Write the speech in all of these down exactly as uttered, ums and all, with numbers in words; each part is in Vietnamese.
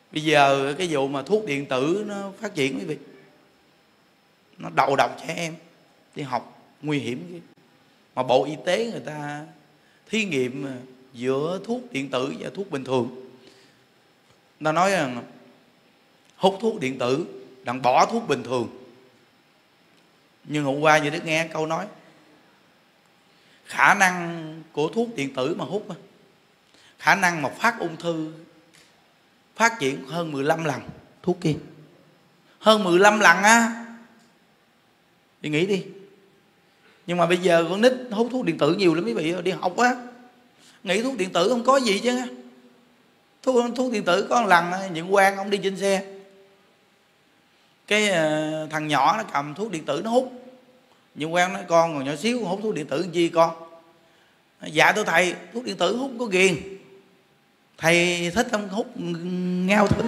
Bây giờ cái vụ mà thuốc điện tử nó phát triển quý vị, nó đầu độc trẻ em đi học nguy hiểm. Mà Bộ Y tế người ta thí nghiệm giữa thuốc điện tử và thuốc bình thường. Ta nói rằng hút thuốc điện tử đặng bỏ thuốc bình thường. Nhưng hôm qua như Đức nghe câu nói, khả năng của thuốc điện tử mà hút, khả năng mà phát ung thư phát triển hơn mười lăm lần thuốc kia. Hơn mười lăm lần á. Đi nghĩ đi. Nhưng mà bây giờ con nít hút thuốc điện tử nhiều lắm quý vị, đi học á, nghĩ thuốc điện tử không có gì chứ. Thuốc, thuốc điện tử có một lần Nhượng Quang ông đi trên xe, cái uh, thằng nhỏ nó cầm thuốc điện tử nó hút. Nhượng Quang nói con còn nhỏ xíu hút thuốc điện tử làm chi con? Dạ thưa thầy, thuốc điện tử hút có ghiền. Thầy thích không hút ngao thử.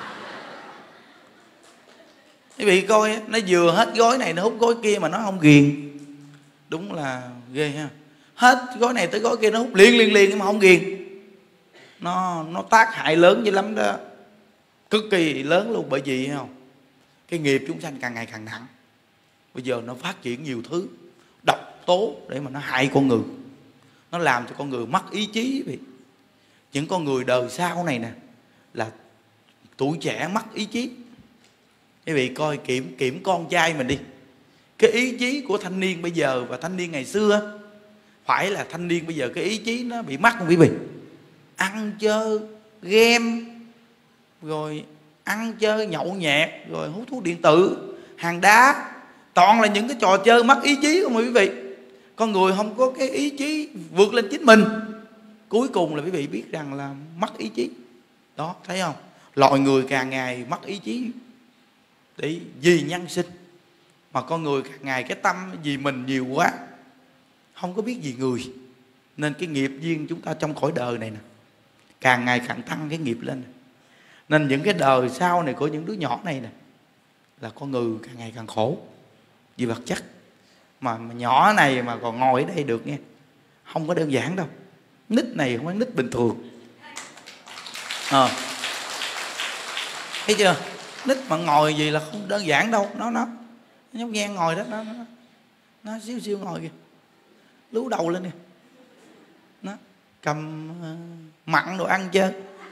Quý vị coi, nó vừa hết gói này nó hút gói kia mà nó không ghiền. Đúng là ghê ha. Hết gói này tới gói kia nó hút liền liền liền mà không ghiền. Nó nó tác hại lớn dữ lắm đó. Cực kỳ lớn luôn. Bởi vì không, cái nghiệp chúng sanh càng ngày càng nặng. Bây giờ nó phát triển nhiều thứ độc tố để mà nó hại con người. Nó làm cho con người mất ý chí vậy. Những con người đời sau này nè là tuổi trẻ mất ý chí. Quý vị coi kiểm kiểm con trai mình đi. Cái ý chí của thanh niên bây giờ và thanh niên ngày xưa, phải là thanh niên bây giờ cái ý chí nó bị mất không quý vị? Ăn chơi, game, rồi ăn chơi nhậu nhẹt, rồi hút thuốc điện tử, hàng đá. Toàn là những cái trò chơi mất ý chí không quý vị? Con người không có cái ý chí vượt lên chính mình. Cuối cùng là quý vị biết rằng là mất ý chí. Đó, thấy không? Loài người càng ngày mất ý chí để vì nhân sinh. Mà con người càng ngày cái tâm vì mình nhiều quá, không có biết gì người. Nên cái nghiệp duyên chúng ta trong cõi đời này nè càng ngày càng tăng cái nghiệp lên. Nên những cái đời sau này của những đứa nhỏ này nè là con người càng ngày càng khổ vì vật chất. Mà, mà nhỏ này mà còn ngồi ở đây được nghe, không có đơn giản đâu. Nít này không phải nít bình thường. Ờ à, thấy chưa? Nít mà ngồi gì là không đơn giản đâu. Nó nó nhóc nhen ngồi đó, nó, nó, nó xíu xíu ngồi kìa, lú đầu lên kìa, nó cầm uh, mặn đồ ăn chơi.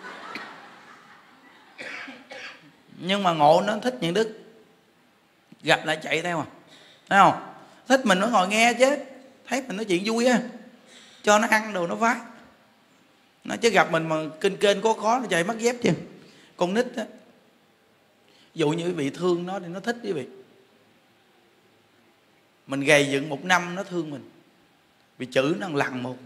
Nhưng mà ngộ nó thích những đức, gặp lại chạy theo à, thấy không? Thích mình nó ngồi nghe chứ, thấy mình nói chuyện vui á, cho nó ăn đồ nó phá. Nó chứ gặp mình mà kênh kênh có khó nó chạy mất dép chứ. Con nít á, dụ như quý vị thương nó thì nó thích quý vị. Mình gầy dựng một năm nó thương mình, vì chữ nó lằn một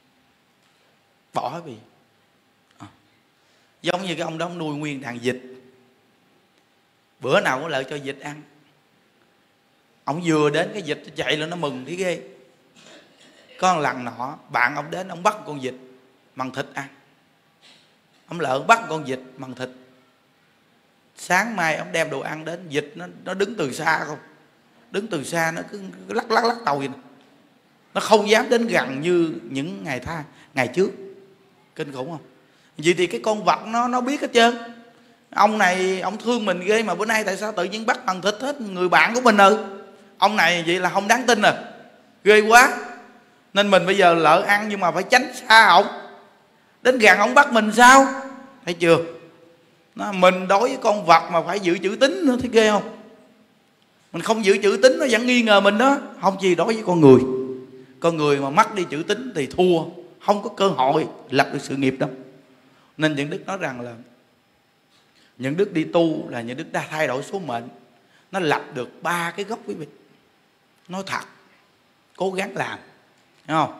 bỏ quý vị. À, giống như cái ông đó ông nuôi nguyên đàn vịt, bữa nào có lợi cho vịt ăn. Ông vừa đến cái vịt chạy lên nó mừng thấy ghê. Có một lần nọ bạn ông đến, ông bắt con vịt mần thịt ăn. Ông lợn bắt con vịt mần thịt. Sáng mai ông đem đồ ăn đến, vịt nó, nó đứng từ xa không. Đứng từ xa nó cứ lắc lắc lắc đầu vậy nè. Nó không dám đến gần như những ngày tha ngày trước. Kinh khủng không? Vậy thì cái con vật nó nó biết hết trơn. Ông này ông thương mình ghê mà bữa nay tại sao tự nhiên bắt mần thịt hết người bạn của mình rồi. Ông này vậy là không đáng tin rồi, ghê quá. Nên mình bây giờ lỡ ăn nhưng mà phải tránh xa ổng. Đến gần ổng bắt mình sao? Thấy chưa? Nó, mình đối với con vật mà phải giữ chữ tín nữa, thấy ghê không? Mình không giữ chữ tín nó vẫn nghi ngờ mình đó. Không gì đối với con người. Con người mà mất đi chữ tín thì thua, không có cơ hội lập được sự nghiệp đâu. Nên những đức nói rằng là những đức đi tu là những đức đã thay đổi số mệnh. Nó lập được ba cái gốc quý vị. Nói thật, cố gắng làm, thấy không?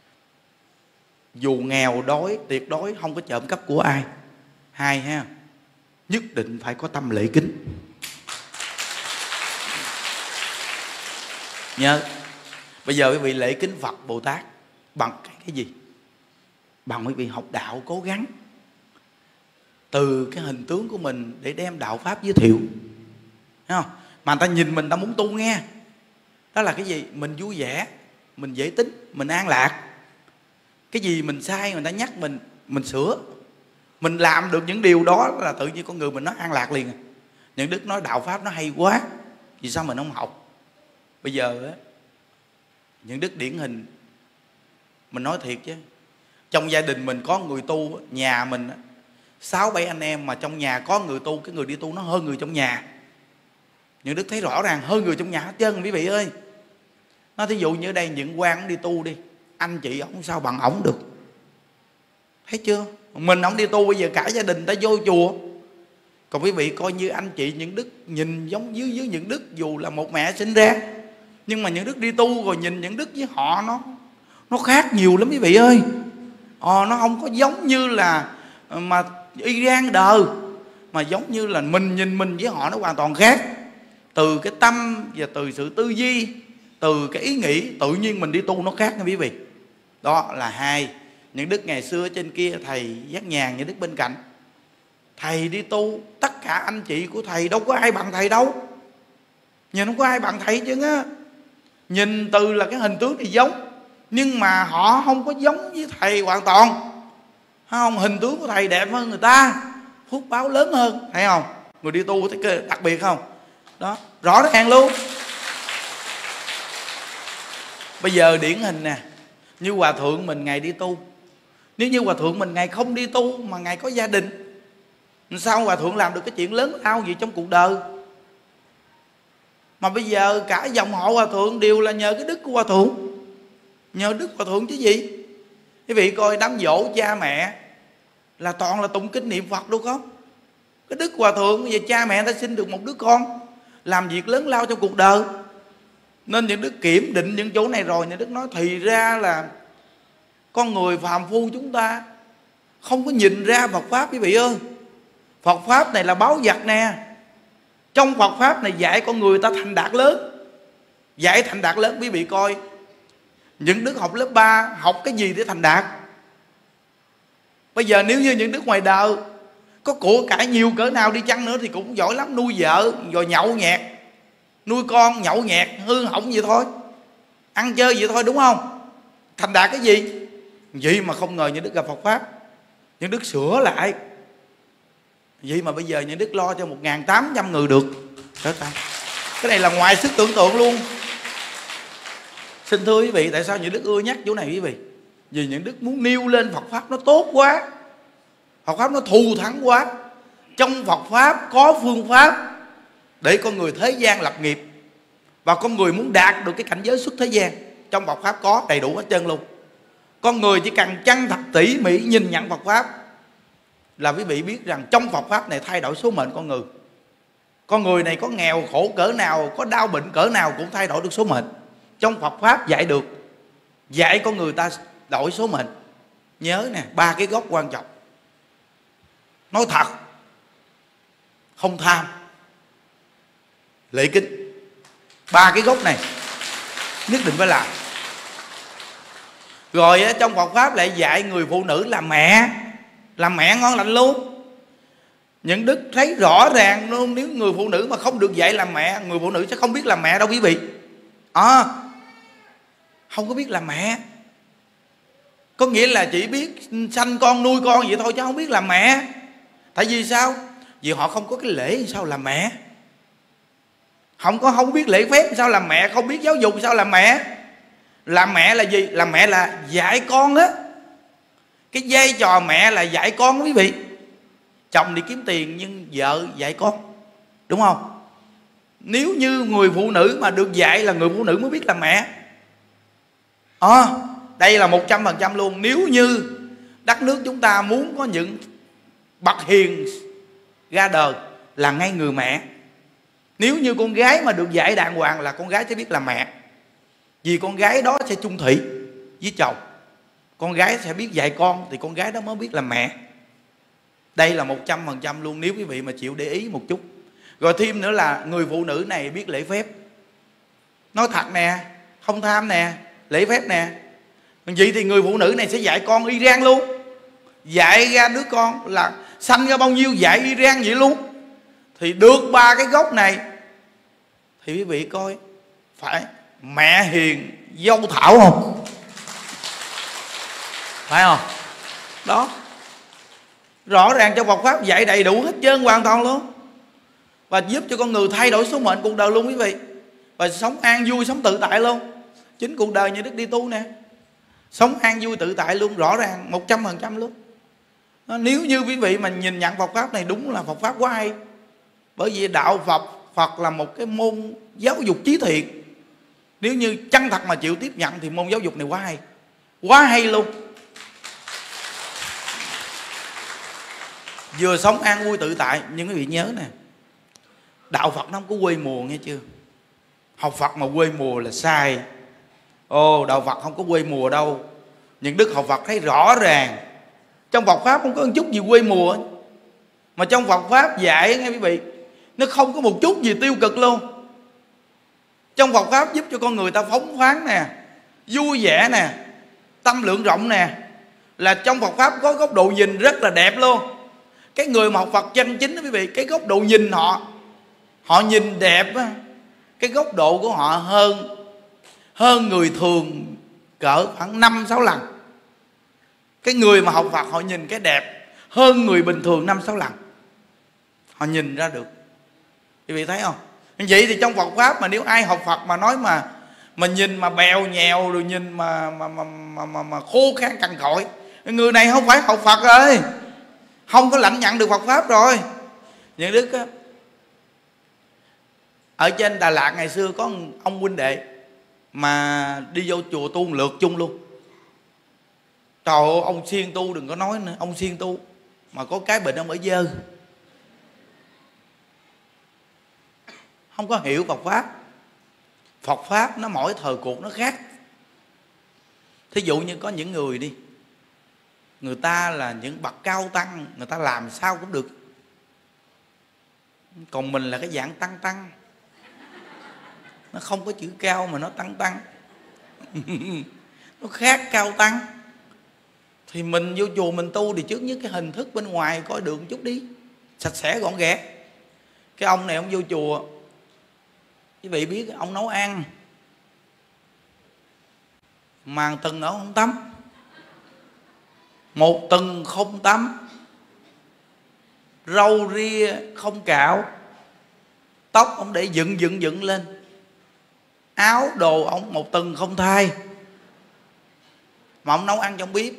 Dù nghèo đói, tuyệt đối không có trộm cắp của ai. Hai ha, nhất định phải có tâm lễ kính. Nhớ, bây giờ quý vị lễ kính Phật Bồ Tát bằng cái, cái gì? Bằng quý vị học đạo cố gắng. Từ cái hình tướng của mình để đem đạo Pháp giới thiệu, thấy không? Mà người ta nhìn mình, ta muốn tu nghe. Đó là cái gì? Mình vui vẻ, mình dễ tính, mình an lạc. Cái gì mình sai người ta nhắc mình, mình sửa. Mình làm được những điều đó là tự nhiên con người mình nó an lạc liền. Những Đức nói đạo Pháp nó hay quá, vì sao mình không học? Bây giờ á, những Đức điển hình, mình nói thiệt chứ, trong gia đình mình có người tu, nhà mình sáu bảy anh em mà trong nhà có người tu, cái người đi tu nó hơn người trong nhà. Những Đức thấy rõ ràng hơn người trong nhà hết trơn quý vị ơi. Nó thí dụ như ở đây những quan đi tu đi, anh chị ông sao bằng ổng được, thấy chưa? Mình ổng đi tu bây giờ cả gia đình ta vô chùa. Còn quý vị coi như anh chị những Đức nhìn giống dưới dưới những Đức, dù là một mẹ sinh ra, nhưng mà những Đức đi tu rồi nhìn những Đức với họ nó nó khác nhiều lắm quý vị ơi. Ờ, nó không có giống như là mà y gan đời, mà giống như là mình nhìn mình với họ nó hoàn toàn khác. Từ cái tâm và từ sự tư duy, từ cái ý nghĩ, tự nhiên mình đi tu nó khác nha quý vị. Đó là hai. Những Đức ngày xưa trên kia thầy Giác Nhàn, những Đức bên cạnh, thầy đi tu, tất cả anh chị của thầy đâu có ai bằng thầy đâu. Nhìn không có ai bằng thầy chứ á. Nhìn từ là cái hình tướng thì giống, nhưng mà họ không có giống với thầy hoàn toàn. Không, hình tướng của thầy đẹp hơn người ta, phước báo lớn hơn, thấy không? Người đi tu thấy đặc biệt không? Đó, rõ ràng luôn. Bây giờ điển hình nè, như hòa thượng mình ngày đi tu. Nếu như hòa thượng mình ngày không đi tu mà ngày có gia đình, sao hòa thượng làm được cái chuyện lớn lao gì trong cuộc đời? Mà bây giờ cả dòng họ hòa thượng đều là nhờ cái đức của hòa thượng, nhờ đức hòa thượng chứ gì. Quý vị coi đám dỗ cha mẹ là toàn là tụng kinh niệm Phật đúng không? Cái đức hòa thượng về cha mẹ ta sinh được một đứa con làm việc lớn lao trong cuộc đời. Nên những Đức kiểm định những chỗ này rồi, những Đức nói thì ra là con người phàm phu chúng ta không có nhìn ra Phật Pháp quý vị ơi. Phật Pháp này là báu vật nè. Trong Phật Pháp này dạy con người ta thành đạt lớn. Dạy thành đạt lớn quý vị coi, những Đức học lớp ba học cái gì để thành đạt? Bây giờ nếu như những Đức ngoài đời có của cải nhiều cỡ nào đi chăng nữa thì cũng giỏi lắm, nuôi vợ rồi nhậu nhẹt, nuôi con nhậu nhẹt hư hỏng vậy thôi, ăn chơi vậy thôi, đúng không? Thành đạt cái gì? Vậy mà không ngờ những Đức gặp Phật Pháp, những Đức sửa lại. Vậy mà bây giờ những Đức lo cho một nghìn tám trăm người được. Cái này là ngoài sức tưởng tượng luôn. Xin thưa quý vị, tại sao những Đức ưa nhắc chỗ này quý vị? Vì những Đức muốn nêu lên Phật Pháp nó tốt quá, Phật Pháp nó thù thắng quá. Trong Phật Pháp có phương pháp để con người thế gian lập nghiệp, và con người muốn đạt được cái cảnh giới xuất thế gian, trong Phật Pháp có đầy đủ hết trơn luôn. Con người chỉ cần chân thật tỉ mỉ nhìn nhận Phật Pháp là quý vị biết rằng trong Phật Pháp này thay đổi số mệnh con người. Con người này có nghèo khổ cỡ nào, có đau bệnh cỡ nào cũng thay đổi được số mệnh. Trong Phật Pháp dạy được, dạy con người ta đổi số mệnh. Nhớ nè, ba cái gốc quan trọng. Nói thật, không tham, lễ kính. Ba cái gốc này nhất định phải làm. Rồi trong Phật Pháp lại dạy người phụ nữ làm mẹ, làm mẹ ngon lành luôn. Những Đức thấy rõ ràng luôn, nếu người phụ nữ mà không được dạy làm mẹ, người phụ nữ sẽ không biết làm mẹ đâu quý vị. À, không có biết làm mẹ, có nghĩa là chỉ biết sanh con nuôi con vậy thôi chứ không biết làm mẹ. Tại vì sao? Vì họ không có cái lễ sao làm mẹ, không có không biết lễ phép sao làm mẹ, không biết giáo dục sao làm mẹ. Làm mẹ là gì? Làm mẹ là dạy con á. Cái vai trò mẹ là dạy con đó quý vị. Chồng đi kiếm tiền nhưng vợ dạy con, đúng không? Nếu như người phụ nữ mà được dạy là người phụ nữ mới biết làm mẹ. À, đây là một trăm phần trăm luôn. Nếu như đất nước chúng ta muốn có những bậc hiền ra đời là ngay người mẹ. Nếu như con gái mà được dạy đàng hoàng là con gái sẽ biết làm mẹ. Vì con gái đó sẽ chung thủy với chồng, con gái sẽ biết dạy con thì con gái đó mới biết làm mẹ. Đây là một trăm phần trăm luôn, nếu quý vị mà chịu để ý một chút. Rồi thêm nữa là người phụ nữ này biết lễ phép. Nói thật nè, không tham nè, lễ phép nè. Vậy thì người phụ nữ này sẽ dạy con y rang luôn. Dạy ra đứa con là sanh ra bao nhiêu dạy y rang vậy luôn. Thì được ba cái gốc này thì quý vị coi, phải mẹ hiền dâu thảo không? Phải không? Đó. Rõ ràng trong Phật Pháp dạy đầy đủ hết trơn hoàn toàn luôn, và giúp cho con người thay đổi số mệnh cuộc đời luôn quý vị, và sống an vui, sống tự tại luôn. Chính cuộc đời như Đức đi tu nè, sống an vui tự tại luôn, rõ ràng một trăm phần trăm luôn. Nếu như quý vị mà nhìn nhận Phật Pháp này, đúng là Phật Pháp quá hay. Bởi vì đạo Phật Phật là một cái môn giáo dục trí thiện. Nếu như chân thật mà chịu tiếp nhận thì môn giáo dục này quá hay, quá hay luôn. Vừa sống an vui tự tại. Nhưng quý vị nhớ nè, đạo Phật nó không có quê mùa nghe chưa. Học Phật mà quê mùa là sai. Ồ, đạo Phật không có quê mùa đâu. Những đức học Phật thấy rõ ràng trong Phật Pháp không có một chút gì quê mùa. Mà trong Phật Pháp dạy nghe quý vị, nó không có một chút gì tiêu cực luôn. Trong Phật Pháp giúp cho con người ta phóng khoáng nè, vui vẻ nè, tâm lượng rộng nè. Là trong Phật Pháp có góc độ nhìn rất là đẹp luôn. Cái người mà học Phật chân chính đó quý vị, cái góc độ nhìn họ, họ nhìn đẹp á, cái góc độ của họ hơn hơn người thường cỡ khoảng năm sáu lần. Cái người mà học Phật họ nhìn cái đẹp hơn người bình thường năm sáu lần. Họ nhìn ra được. Quý vị thấy không? Vậy thì trong Phật Pháp mà nếu ai học Phật mà nói mà mà nhìn mà bèo nhèo, rồi nhìn mà mà mà mà, mà, mà khô khan cằn cỗi, người này không phải học Phật rồi, không có lãnh nhận được Phật Pháp rồi. Những đức á, ở trên Đà Lạt ngày xưa có ông huynh đệ mà đi vô chùa tu một lượt chung luôn. Trời ơi, ông siêng tu đừng có nói nữa. Ông siêng tu mà có cái bệnh ông ở dơ, không có hiểu Phật Pháp. Phật Pháp nó mỗi thời cuộc nó khác. Thí dụ như có những người đi, người ta là những bậc cao tăng, người ta làm sao cũng được. Còn mình là cái dạng tăng tăng, nó không có chữ cao mà nó tăng tăng. Nó khác cao tăng. Thì mình vô chùa mình tu thì trước nhất cái hình thức bên ngoài coi được một chút đi, sạch sẽ gọn ghẽ. Cái ông này ông vô chùa, quý vị biết ông nấu ăn màn từng ở không tắm, một tuần không tắm, râu ria không cạo, tóc ông để dựng dựng dựng lên, áo đồ ông một tuần không thay. Mà ông nấu ăn trong bếp,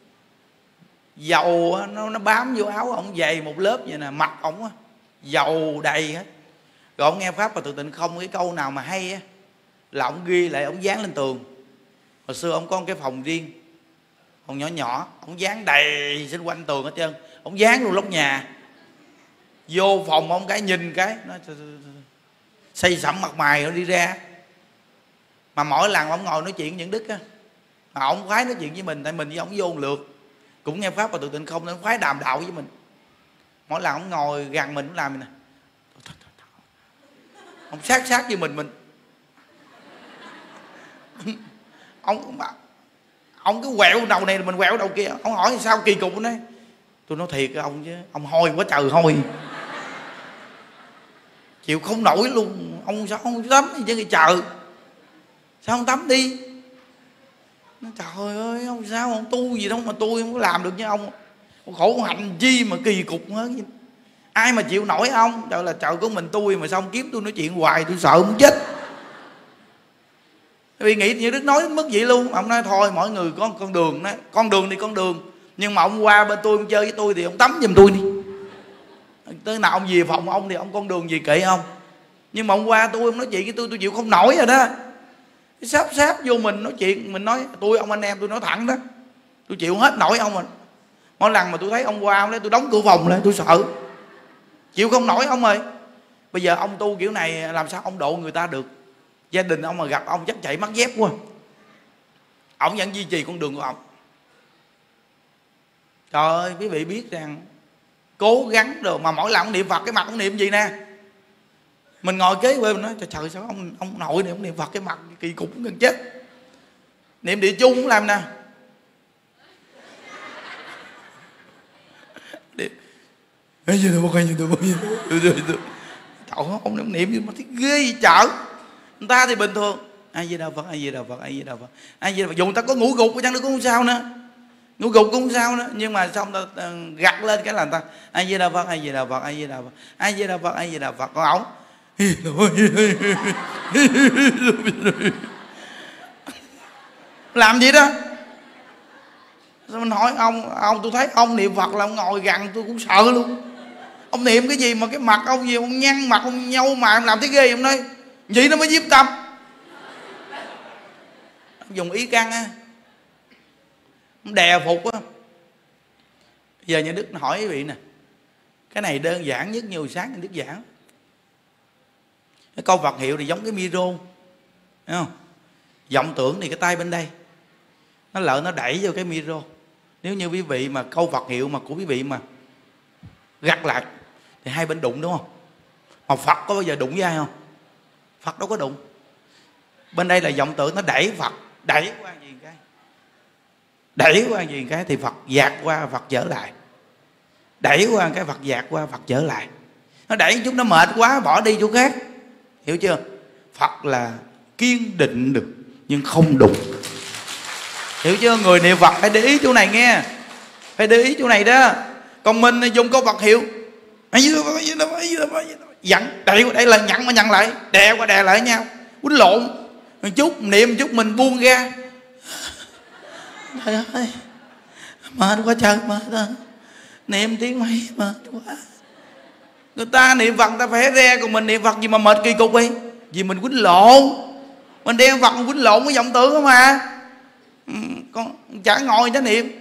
dầu nó, nó bám vô áo ông dày một lớp vậy nè, mặt ông dầu đầy hết. Rồi ông nghe Pháp và Tự Tịnh Không, cái câu nào mà hay á là ông ghi lại, ông dán lên tường. Hồi xưa ông có một cái phòng riêng, phòng nhỏ nhỏ, ông dán đầy xung quanh tường hết trơn. Ông dán luôn lóc nhà. Vô phòng ông cái nhìn cái nó xây sẩm mặt mày nó đi ra. Mà mỗi lần ông ngồi nói chuyện với những đức á, mà ông khoái nói chuyện với mình, tại mình với ông vô một lượt cũng nghe Pháp và Tự Tịnh Không nên khoái đàm đạo với mình. Mỗi lần ông ngồi gần mình cũng làm mình nè, ông sát sát với mình mình ông ông cứ quẹo đầu này mình quẹo đầu kia. Ông hỏi sao kỳ cục đấy. Tôi nói thiệt ông chứ ông hôi quá trời hôi, chịu không nổi luôn. Ông sao không tắm đi chứ trời, sao không tắm đi. Nói, trời ơi ông sao ông tu gì đâu mà tôi không có làm được như ông. Ông khổ hạnh chi mà kỳ cục hết. Ai mà chịu nổi ông. Trời là trời của mình tôi mà sao ông kiếm tôi nói chuyện hoài, tôi sợ muốn chết. Vì nghĩ như Đức nói đến mức vậy luôn. Ông nói thôi mỗi người có con đường đó. Con đường thì con đường, nhưng mà ông qua bên tôi ông chơi với tôi thì ông tắm giùm tôi đi. Tới nào ông về phòng ông thì ông con đường gì kệ ông. Nhưng mà ông qua tôi ông nói chuyện với tôi, tôi chịu không nổi rồi đó. Sáp sáp vô mình nói chuyện, mình nói tôi ông anh em tôi nói thẳng đó, tôi chịu hết nổi ông. Mình mỗi lần mà tôi thấy ông qua ông đấy tôi đóng cửa phòng lại, tôi sợ, chịu không nổi ông ơi. Bây giờ ông tu kiểu này làm sao ông độ người ta được. Gia đình ông mà gặp ông chắc chạy mất dép quá. Ông vẫn duy trì con đường của ông. Trời ơi quý vị biết rằng cố gắng rồi mà mỗi lần ông niệm Phật cái mặt ông niệm gì nè. Mình ngồi kế bên mình nói trời, trời sao ông ông nội này ông niệm Phật cái mặt kỳ cục gần chết. Niệm địa chung cũng làm nè. Ai giờ đâu, ai giờ đâu, ai giờ đâu. Trời ơi ông niệm gì mà thấy ghê chở. Người ta thì bình thường ai về đạo Phật, ai về đạo Phật, ai về đạo Phật, ai về đạo Phật. Dù người ta có ngủ gục ở chăng nữa cũng không sao nữa. ngủ gục cũng không sao nữa, nhưng mà xong ta, ta gặt lên cái là ta A Di Đà Phật, A Di Đà Phật, A Di Đà Phật, A Di Đà Phật, A Di Đà Phật. Còn ổng làm gì đó. Sao mình hỏi ông, ông tôi thấy ông niệm Phật là ông ngồi gần tôi cũng sợ luôn. Ông niệm cái gì mà cái mặt ông gì, ông nhăn mặt, ông nhâu mà ông làm thấy ghê. Ông nói vậy nó mới nhiếp tâm. Ông dùng ý căn á, ông đè phục á. Giờ nhà Đức hỏi quý vị nè, cái này đơn giản nhất, nhiều sáng nhà Đức giảng. Cái câu Phật hiệu thì giống cái micro, thấy không? Vọng tưởng thì cái tay bên đây, nó lỡ nó đẩy vô cái micro. Nếu như quý vị mà câu Phật hiệu mà của quý vị mà gặt lại thì hai bên đụng, đúng không? Mà Phật có bao giờ đụng với ai không? Phật đâu có đụng. Bên đây là vọng tưởng nó đẩy Phật, đẩy qua gì cái, đẩy qua gì cái thì Phật dạt qua, Phật trở lại. Đẩy qua cái Phật dạt qua, Phật trở lại. Nó đẩy chút nó mệt quá bỏ đi chỗ khác, hiểu chưa? Phật là kiên định được nhưng không đụng, hiểu chưa? Người niệm Phật phải để ý chỗ này nghe, phải để ý chỗ này đó. Còn mình dùng câu Phật hiệu dặn đẩy qua đây là nhận mà nhận lại, đè qua đè lại nhau, quýnh lộn một chút, niệm một chút mình buông ra. Trời ơi mệt quá trời, mệt rồi, niệm tiếng mấy mệt quá. Người ta niệm Phật ta phải re, còn mình niệm Phật gì mà mệt kỳ cục đi. Vì mình quýnh lộn, mình đem Phật quýnh lộn với vọng tưởng mà. Con chả ngồi chả niệm.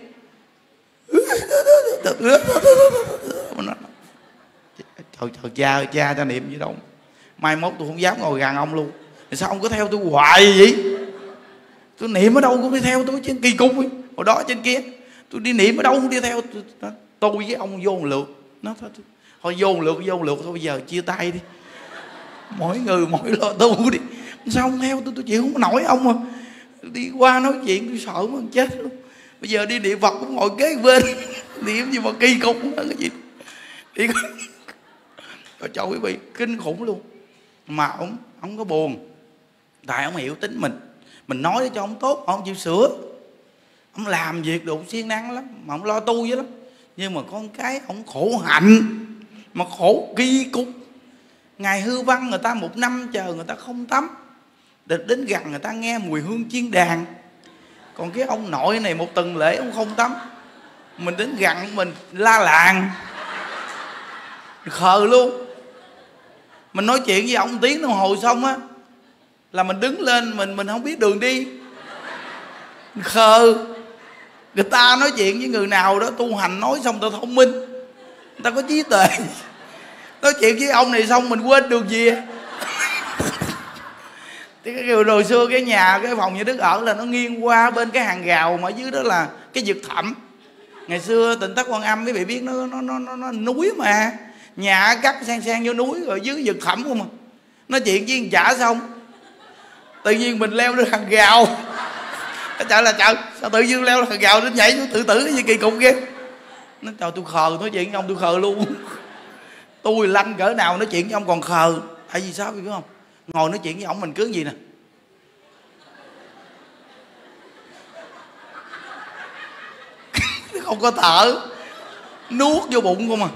Trời trời cha ơi, cha cha niệm gì đâu. Mai mốt tôi không dám ngồi gần ông luôn. Thì sao ông cứ theo tôi hoài vậy? Tôi niệm ở đâu cũng đi theo tôi chứ, kỳ cục ấy. Hồi đó trên kia tôi đi niệm ở đâu cũng đi theo tôi, tôi với ông vô một lượt. Nó thôi, thôi vô một lượt, vô một lượt thôi, bây giờ chia tay đi, mỗi người mỗi lo tu đi. Sao không theo tôi, tôi chịu không nổi ông mà. Đi qua nói chuyện tôi sợ mà chết luôn. Bây giờ đi niệm Phật cũng ngồi kế bên niệm gì mà kỳ cục đó, cái gì đi. Rồi cho quý vị kinh khủng luôn. Mà ông ông có buồn, tại ông hiểu tính mình. Mình nói cho ông tốt, ông chịu sửa. Ông làm việc được siêng năng lắm, mà ông lo tu với lắm. Nhưng mà con cái ông khổ hạnh, mà khổ kỳ cục. Ngày hư văn người ta một năm chờ người ta không tắm, đến, đến gần người ta nghe mùi hương chiên đàn. Còn cái ông nội này một tuần lễ ông không tắm, mình đến gần mình la làng khờ luôn. Mình nói chuyện với ông tiếng đồng hồ xong á là mình đứng lên, mình mình không biết đường đi, khờ. Người ta nói chuyện với người nào đó tu hành nói xong ta thông minh, người ta có trí tuệ. Nói chuyện với ông này xong mình quên đường gì. Thì cái kiểu hồi xưa cái nhà, cái phòng nhà Đức ở là nó nghiêng qua bên cái hàng rào, mà ở dưới đó là cái vực thẳm. Ngày xưa Tịnh Thất Quan Âm quý vị biết nó nó nó nó, nó núi mà, nhà cắt sang sang vô núi rồi dưới vực thẳm không mà. Nói chuyện với anh chả xong tự nhiên mình leo lên hàng rào. Cái chợ là chợ sao tự nhiên leo lên hàng rào đến nhảy xuống tự tử cái gì kỳ cục ghê. Nó trời tôi khờ, nói chuyện với ông tôi khờ luôn. Tôi lanh cỡ nào nói chuyện với ông còn khờ. Tại vì sao biết không? Ngồi nói chuyện với ông mình cứ gì nè, không có thở, nuốt vô bụng không à.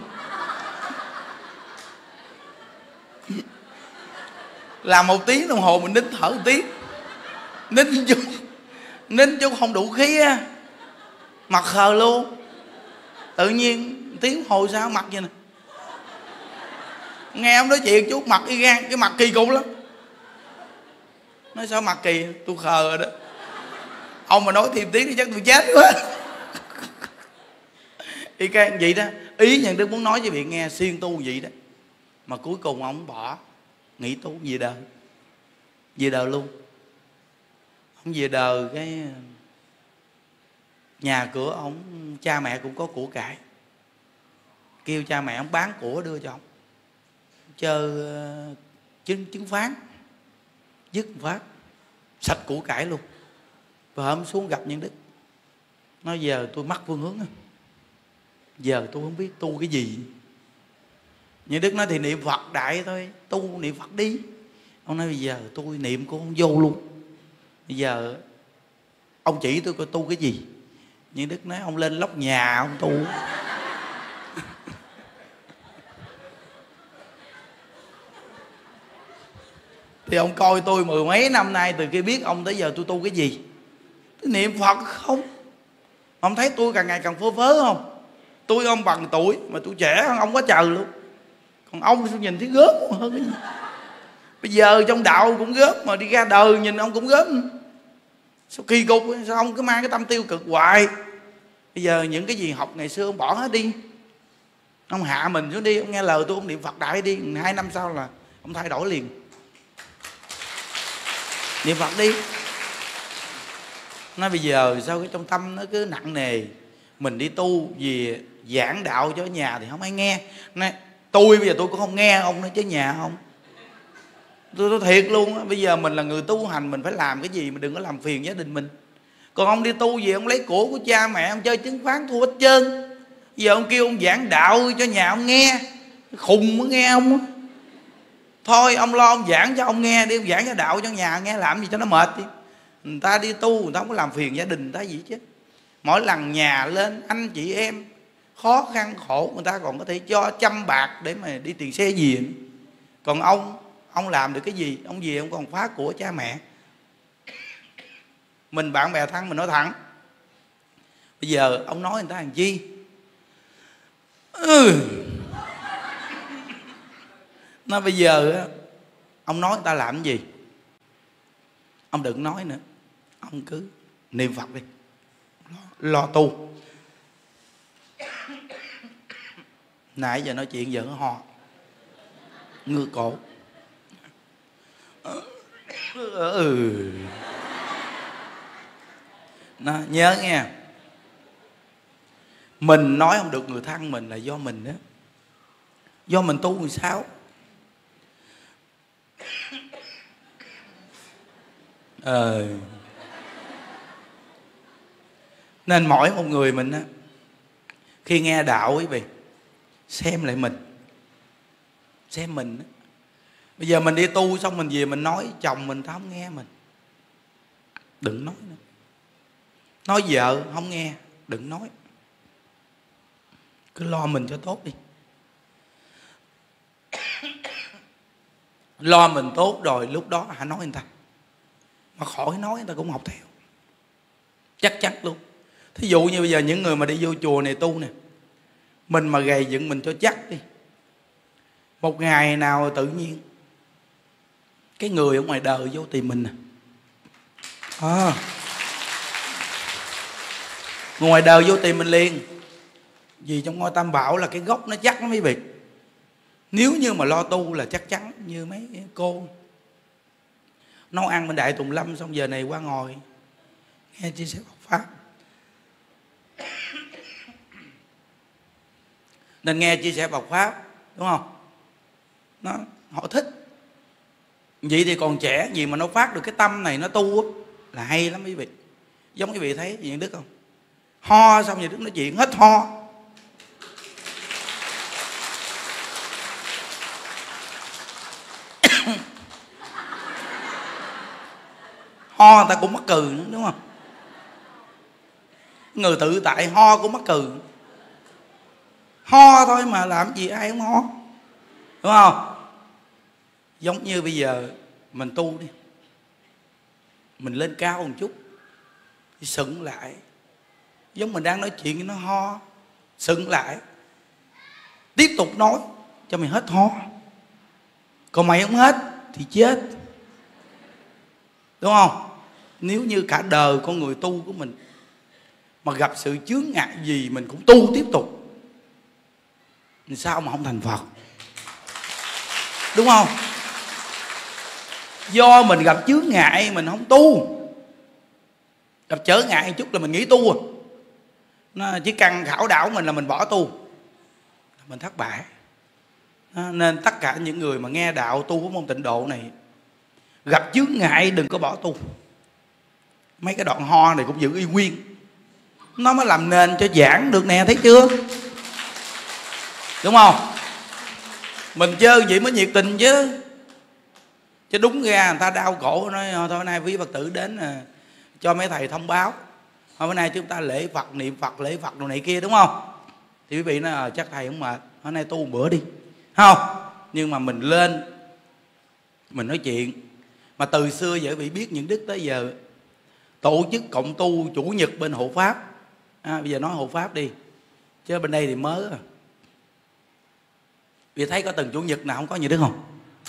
Làm một tiếng đồng hồ mình nín thở một tiếng, nín chút, nín chút không đủ khí á, mặt khờ luôn. Tự nhiên tiếng hồi sao mặt vậy nè, nghe ông nói chuyện chút mặt y gan, cái mặt kỳ cục lắm. Nói sao mặt kỳ, tôi khờ rồi đó. Ông mà nói thêm tiếng thì chắc tôi chết quá. Y cái vậy đó. Ý Nhân Đức muốn nói với vị nghe siêng tu vậy đó. Mà cuối cùng ông bỏ, nghỉ tu về đời. Về đời luôn. Ông về đời cái nhà cửa ông, cha mẹ cũng có của cải, kêu cha mẹ ông bán của đưa cho ông chơi chứng chứng khoán, dứt phát sạch của cải luôn. Và hôm xuống gặp Nhân Đức, nói giờ tôi mắc phương hướng, giờ tôi không biết tu cái gì. Nhân Đức nói thì niệm Phật đại thôi, tu niệm Phật đi. Ông nói bây giờ tôi niệm cũng không vô luôn, bây giờ ông chỉ tôi coi tu cái gì. Nhưng Đức nói ông lên lóc nhà ông tu. Thì ông coi tôi mười mấy năm nay, từ khi biết ông tới giờ tôi tu cái gì? Tôi niệm Phật không. Ông thấy tôi càng ngày càng phơ phớ không? Tôi ông bằng tuổi mà tôi trẻ hơn ông quá trời luôn. Còn ông tôi nhìn thấy gớm hơn cái gì. Bây giờ trong đạo cũng gớm, mà đi ra đời nhìn ông cũng gớm. Sao kỳ cục, sao ông cứ mang cái tâm tiêu cực hoài? Bây giờ những cái gì học ngày xưa ông bỏ hết đi. Ông hạ mình xuống đi, ông nghe lời tôi, ông niệm Phật đại đi. Hai năm sau là ông thay đổi liền. Niệm Phật đi. Nói bây giờ sao cái trong tâm nó cứ nặng nề. Mình đi tu vì giảng đạo cho nhà thì không ai nghe. Nói, tôi bây giờ tôi cũng không nghe ông nói chứ nhà không. Tôi, tôi thiệt luôn á. Bây giờ mình là người tu hành, mình phải làm cái gì mà đừng có làm phiền gia đình mình. Còn ông đi tu gì ông lấy của của cha mẹ, ông chơi chứng khoán thua hết trơn. Giờ ông kêu ông giảng đạo cho nhà ông nghe, khùng mới nghe ông á. Thôi ông lo ông giảng cho ông nghe đi, ông giảng cho đạo cho nhà nghe, làm gì cho nó mệt đi. Người ta đi tu người ta không có làm phiền gia đình người ta gì chứ. Mỗi lần nhà lên anh chị em khó khăn khổ, người ta còn có thể cho trăm bạc để mà đi tiền xe gì. Còn ông ông làm được cái gì? Ông gì ông còn phá của cha mẹ. Mình bạn bè thân mình nói thẳng, bây giờ ông nói người ta làm chi? Ừ. Nó bây giờ ông nói người ta làm cái gì? Ông đừng nói nữa. Ông cứ niệm Phật đi, lo, lo tu. Nãy giờ nói chuyện giờ nó ho, ngư cổ. Ừ. Nó, nhớ nghe, mình nói không được người thân mình là do mình đó. Do mình tu làm sao? Ờ. Nên mỗi một người mình á, khi nghe đạo quý vị, xem lại mình. Xem mình á. Bây giờ mình đi tu xong mình về mình nói chồng mình, ta không nghe mình, đừng nói nữa. Nói vợ không nghe, đừng nói. Cứ lo mình cho tốt đi. Lo mình tốt rồi lúc đó hãy nói người ta. Mà khỏi nói người ta cũng học theo. Chắc chắn luôn. Thí dụ như bây giờ những người mà đi vô chùa này tu nè, mình mà gầy dựng mình cho chắc đi, một ngày nào tự nhiên cái người ở ngoài đời vô tìm mình nè. À, ngoài đời vô tìm mình liền. Vì trong ngôi Tam Bảo là cái gốc nó chắc lắm quý vị. Nếu như mà lo tu là chắc chắn. Như mấy cô nấu ăn bên Đại Tùng Lâm, xong giờ này qua ngồi nghe chia sẻ Phật Pháp. Nên nghe chia sẻ Phật Pháp, đúng không? Nó, họ thích. Vậy thì còn trẻ gì mà nó phát được cái tâm này, nó tu á, là hay lắm quý vị. Giống quý vị thấy gì Đức không? Ho xong rồi Đức nói chuyện hết ho. Ho người ta cũng mắc cười nữa, đúng không? Người tự tại ho cũng mắc cười. Ho thôi mà làm gì ai không ho, đúng không? Giống như bây giờ mình tu đi, mình lên cao một chút thì sững lại. Giống mình đang nói chuyện nó ho, sững lại, tiếp tục nói cho mày hết ho. Còn mày không hết thì chết, đúng không? Nếu như cả đời con người tu của mình mà gặp sự chướng ngại gì mình cũng tu tiếp tục, thì sao mà không thành Phật, đúng không? Do mình gặp chướng ngại mình không tu. Gặp trở ngại một chút là mình nghĩ tu à. Nó chỉ cần khảo đảo mình là mình bỏ tu, mình thất bại. Nên tất cả những người mà nghe đạo tu của môn Tịnh Độ này, gặp chướng ngại đừng có bỏ tu. Mấy cái đoạn ho này cũng giữ y nguyên, nó mới làm nền cho giảng được nè, thấy chưa? Đúng không? Mình chơi vậy mới nhiệt tình chứ. Chứ đúng ra người ta đau khổ nói thôi nay quý Phật tử đến cho mấy thầy thông báo, Mà bữa nay chúng ta lễ Phật, niệm Phật, lễ Phật đồ này kia đúng không? Thì quý vị nói chắc thầy không mệt, hôm nay tu một bữa đi, không? Nhưng mà mình lên mình nói chuyện. Mà từ xưa giờ quý vị biết những đức tới giờ tổ chức cộng tu chủ nhật bên hộ pháp, à, bây giờ nói hộ pháp đi, chứ bên đây thì mới à. Vì thấy có từng chủ nhật nào không có như đức không?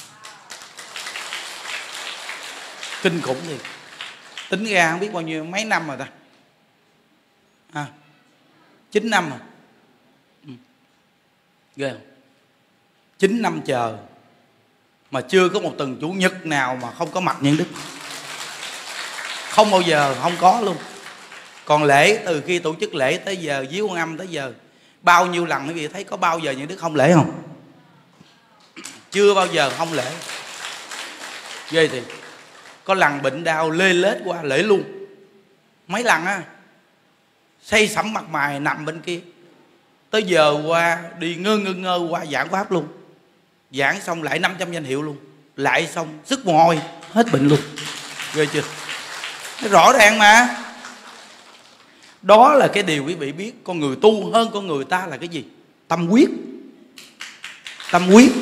Kinh khủng thì tính ra không biết bao nhiêu mấy năm rồi ta, à, chín năm rồi. Ừ. Ghê không? Chín năm chờ mà chưa có một tuần chủ nhật nào mà không có mặt những đức, không bao giờ không có luôn. Còn lễ từ khi tổ chức lễ tới giờ, viếng Quan Âm tới giờ, bao nhiêu lần quý vị thấy có bao giờ những đức không lễ không? Chưa bao giờ không lễ. Ghê thì có lần bệnh đau lê lết qua lễ luôn. Mấy lần á, say sẩm mặt mày nằm bên kia, tới giờ qua đi ngơ ngơ ngơ qua giảng pháp luôn. Giảng xong lại năm trăm danh hiệu luôn, lại xong sức mồ hôi hết bệnh luôn. Ghê chưa? Nó rõ ràng mà. Đó là cái điều quý vị biết, con người tu hơn con người ta là cái gì? Tâm quyết. Tâm quyết.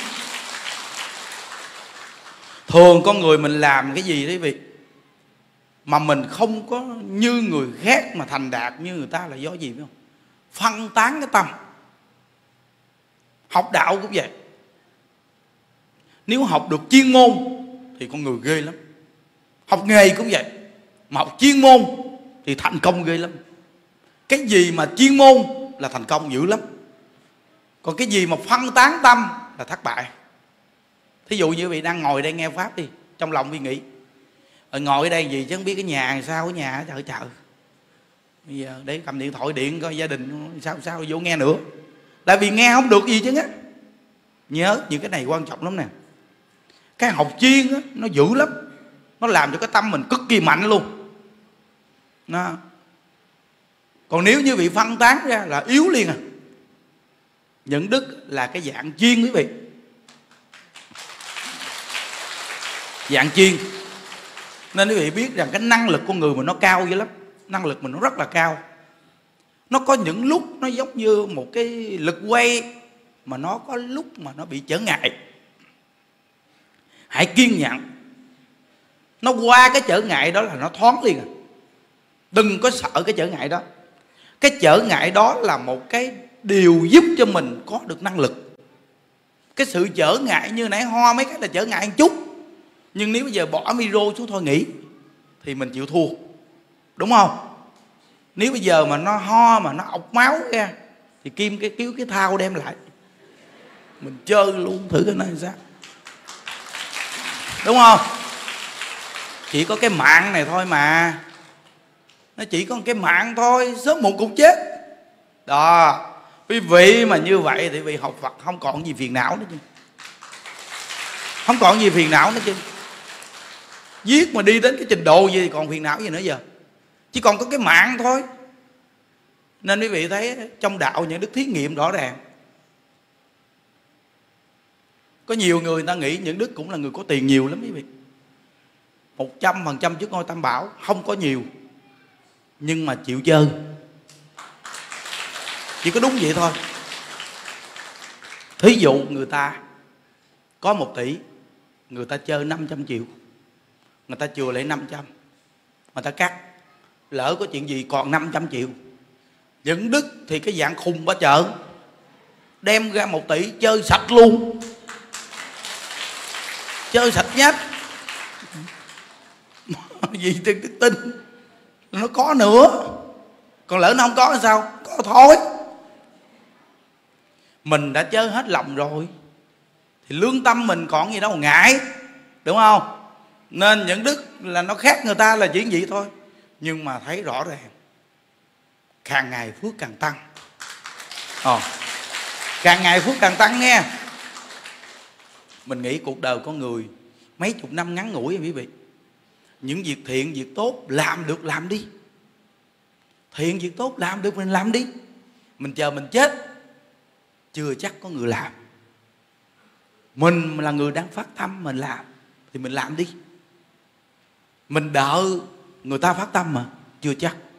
Thường con người mình làm cái gì đấy quý vị mà mình không có như người khác mà thành đạt như người ta là do gì biết không? Phân tán cái tâm. Học đạo cũng vậy. Nếu học được chuyên môn thì con người ghê lắm. Học nghề cũng vậy, mà học chuyên môn thì thành công ghê lắm. Cái gì mà chuyên môn là thành công dữ lắm. Còn cái gì mà phân tán tâm là thất bại. Thí dụ như quý vị đang ngồi đây nghe pháp đi, trong lòng suy nghĩ ở ngồi ở đây gì chứ không biết cái nhà sao, cái nhà trời trời. Bây giờ để cầm điện thoại điện coi gia đình sao sao vô nghe nữa. Tại vì nghe không được gì chứ á. Nhớ những cái này quan trọng lắm nè. Cái học chuyên á, nó dữ lắm. Nó làm cho cái tâm mình cực kỳ mạnh luôn. Nó. Còn nếu như bị phân tán ra là yếu liền à. Những đức là cái dạng chuyên quý vị. Dạng chuyên. Nên quý vị biết rằng cái năng lực con người mình nó cao dữ lắm. Năng lực mình nó rất là cao. Nó có những lúc nó giống như một cái lực quay, mà nó có lúc mà nó bị trở ngại. Hãy kiên nhẫn. Nó qua cái trở ngại đó là nó thoáng liền à. Đừng có sợ cái trở ngại đó. Cái trở ngại đó là một cái điều giúp cho mình có được năng lực. Cái sự trở ngại như nãy ho mấy cái là trở ngại một chút, nhưng nếu bây giờ bỏ micro xuống thôi nghỉ thì mình chịu thua. Đúng không? Nếu bây giờ mà nó ho mà nó ọc máu ra thì Kim cái cứu cái thao đem lại, mình chơi luôn thử cái này sao. Đúng không? Chỉ có cái mạng này thôi mà. Nó chỉ có cái mạng thôi, sớm muộn cũng chết. Đó. Quý vị mà như vậy thì vị học Phật không còn gì phiền não nữa chứ. Không còn gì phiền não nữa chứ. Giết mà đi đến cái trình độ gì thì còn phiền não gì nữa giờ. Chỉ còn có cái mạng thôi. Nên quý vị thấy trong đạo những đức thí nghiệm rõ ràng. Có nhiều người ta nghĩ những đức cũng là người có tiền nhiều lắm quý vị. Một trăm phần trăm trước ngôi Tam Bảo, không có nhiều nhưng mà chịu chơi. Chỉ có đúng vậy thôi. Thí dụ người ta có một tỷ, người ta chơi năm trăm triệu, người ta chừa lại năm trăm, người ta cắt, lỡ có chuyện gì còn năm trăm triệu. Những đức thì cái dạng khùng bá chợ, đem ra một tỷ chơi sạch luôn. Chơi sạch nhất. Gì thì tin nó có nữa. Còn lỡ nó không có thì sao? Có thôi. Mình đã chơi hết lòng rồi thì lương tâm mình còn gì đâu mà ngại. Đúng không? Nên những đức là nó khác người ta là chỉ vậy thôi. Nhưng mà thấy rõ ràng càng ngày phước càng tăng. Ờ. Càng ngày phước càng tăng nghe. Mình nghĩ cuộc đời con người mấy chục năm ngắn ngủi quý vị. Những việc thiện, việc tốt làm được làm đi. Thiện, việc tốt làm được mình làm đi. Mình chờ mình chết chưa chắc có người làm. Mình là người đang phát tâm mình làm thì mình làm đi. Mình đợi người ta phát tâm mà chưa chắc.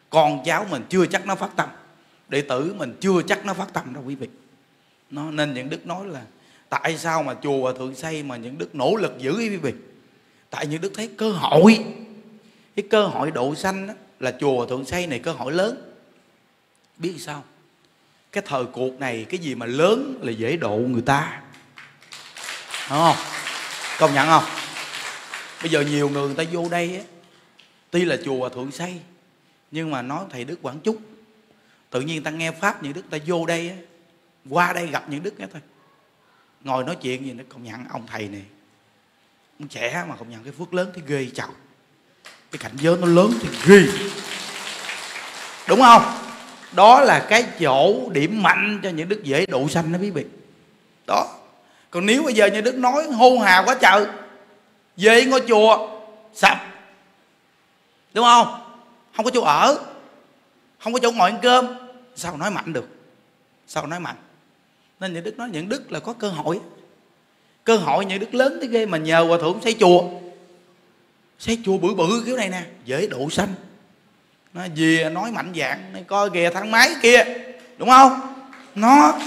con cháu mình chưa chắc nó phát tâm, đệ tử mình chưa chắc nó phát tâm đâu quý vị. Nó nên những đức nói là tại sao mà chùa Hòa Thượng xây mà những đức nỗ lực giữ quý vị. Tại những đức thấy cơ hội, cái cơ hội độ sanh đó, là chùa Hòa Thượng xây này cơ hội lớn. Biết sao? Cái thời cuộc này cái gì mà lớn là dễ độ người ta, đúng không? Công nhận không? Bây giờ nhiều người người ta vô đây á, tuy là chùa Hòa Thượng xây, nhưng mà nói thầy Đức Quảng Chúc, tự nhiên ta nghe pháp những đức ta vô đây á, qua đây gặp những đức nghe thôi, ngồi nói chuyện gì nó công nhận ông thầy này ông trẻ mà công nhận cái phước lớn thì ghê chồng, cái cảnh giới nó lớn thì ghê, đúng không? Đó là cái chỗ điểm mạnh cho những đức dễ độ sanh đó quý vị. Đó. Còn nếu bây giờ như đức nói hô hào quá trời, về ngôi chùa sập, đúng không? Không có chỗ ở, không có chỗ ngồi ăn cơm, sao nói mạnh được? Sao nói mạnh? Nên những đức nói những đức là có cơ hội. Cơ hội những đức lớn tới ghê, mà nhờ Hòa Thượng xây chùa, xây chùa bự bự kiểu này nè, dễ độ sanh. Nó về nói mạnh dạng, nó coi kìa thang máy kia, đúng không? Nó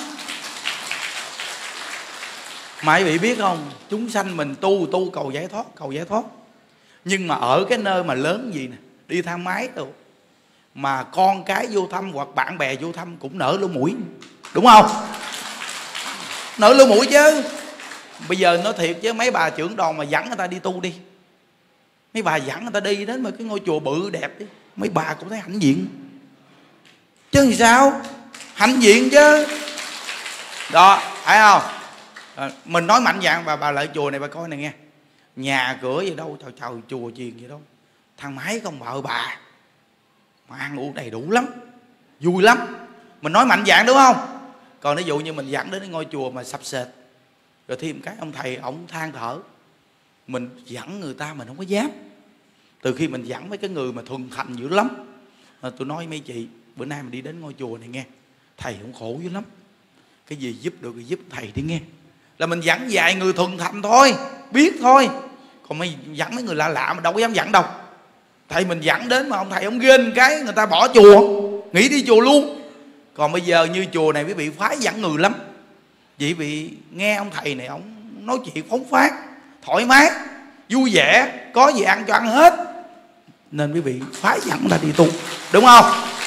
mà quý vị biết không, chúng sanh mình tu tu cầu giải thoát, cầu giải thoát, nhưng mà ở cái nơi mà lớn gì nè, đi thang máy đâu mà con cái vô thăm hoặc bạn bè vô thăm cũng nở lỗ mũi, đúng không? Nở lỗ mũi chứ. Bây giờ nói thiệt chứ mấy bà trưởng đoàn mà dẫn người ta đi tu đi, mấy bà dẫn người ta đi đến một cái ngôi chùa bự đẹp đi, mấy bà cũng thấy hãnh diện chứ làm sao, hãnh diện chứ. Đó, phải không? À, mình nói mạnh dạng bà bà lại chùa này bà coi này nghe, nhà cửa gì đâu, trời trời chùa chiền gì đâu, thang máy không vợ bà mà ăn uống đầy đủ lắm, vui lắm. Mình nói mạnh dạng đúng không? Còn ví dụ như mình dẫn đến ngôi chùa mà sập sệt, rồi thêm cái ông thầy ổng than thở, mình dẫn người ta mình không có dám. Từ khi mình dẫn mấy cái người mà thuần thành dữ lắm, à, tôi nói mấy chị bữa nay mình đi đến ngôi chùa này nghe, thầy cũng khổ dữ lắm, cái gì giúp được thì giúp thầy đi nghe. Là mình dẫn vài người thuần thành thôi, biết thôi. Còn mấy dẫn mấy người lạ lạ mà đâu có dám dẫn đâu. Thầy mình dẫn đến mà ông thầy ông ghên cái người ta bỏ chùa, nghỉ đi chùa luôn. Còn bây giờ như chùa này quý vị phái dẫn người lắm. Vậy vị nghe ông thầy này ông nói chuyện phóng phát, thoải mái, vui vẻ, có gì ăn cho ăn hết, nên quý vị phái dẫn người ta đi tu, đúng không?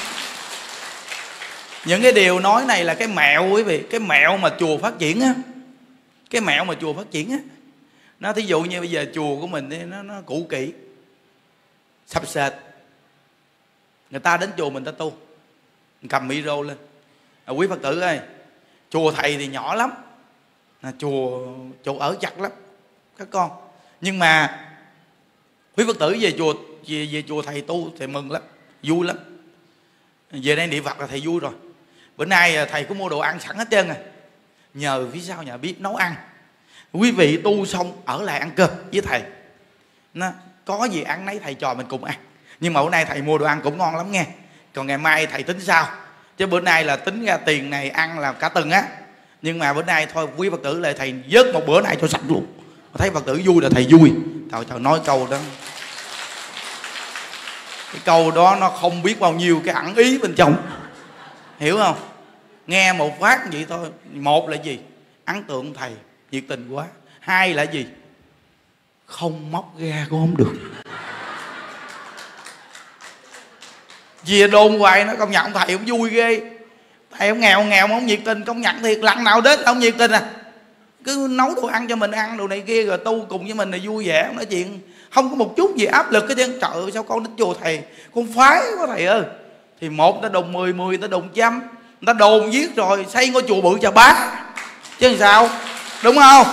Những cái điều nói này là cái mẹo quý vị, cái mẹo mà chùa phát triển á, cái mẹo mà chùa phát triển á. Nó thí dụ như bây giờ chùa của mình nó, nó cũ kỹ, sập sệt, người ta đến chùa mình ta tu, mình cầm micro lên, à, quý Phật tử ơi, chùa thầy thì nhỏ lắm, à, chùa chỗ ở chặt lắm các con, nhưng mà quý Phật tử về chùa về, về chùa thầy tu thì mừng lắm, vui lắm. Về đây niệm Phật là thầy vui rồi. Bữa nay thầy có mua đồ ăn sẵn hết trơn rồi, nhờ phía sau nhà biết nấu ăn. Quý vị tu xong ở lại ăn cơm với thầy, nó có gì ăn nấy thầy trò mình cùng ăn. Nhưng mà bữa nay thầy mua đồ ăn cũng ngon lắm nghe. Còn ngày mai thầy tính sao, chứ bữa nay là tính ra tiền này ăn là cả tuần á. Nhưng mà bữa nay thôi quý Phật tử lại thầy vớt một bữa này cho sạch luôn. Thấy Phật tử vui là thầy vui. Trời trời nói câu đó, cái câu đó nó không biết bao nhiêu cái ẩn ý bên trong, hiểu không? Nghe một phát vậy thôi. Một là gì? Ấn tượng thầy nhiệt tình quá. Hai là gì? Không móc ra cũng không được. Về đồn hoài nó công nhận ông thầy cũng vui ghê. Thầy ông nghèo nghèo mà ông nhiệt tình, công nhận thiệt. Lần nào đến ông nhiệt tình à, cứ nấu đồ ăn cho mình ăn đồ này kia, rồi tu cùng với mình là vui vẻ, nói chuyện không có một chút gì áp lực cái chứ. Trời ơi sao con đến chùa thầy con phái quá thầy ơi. Thì một người ta đồn mười, mười người ta đồn trăm, người ta đồn viết rồi xây ngôi chùa bự chà bá chứ làm sao, đúng không?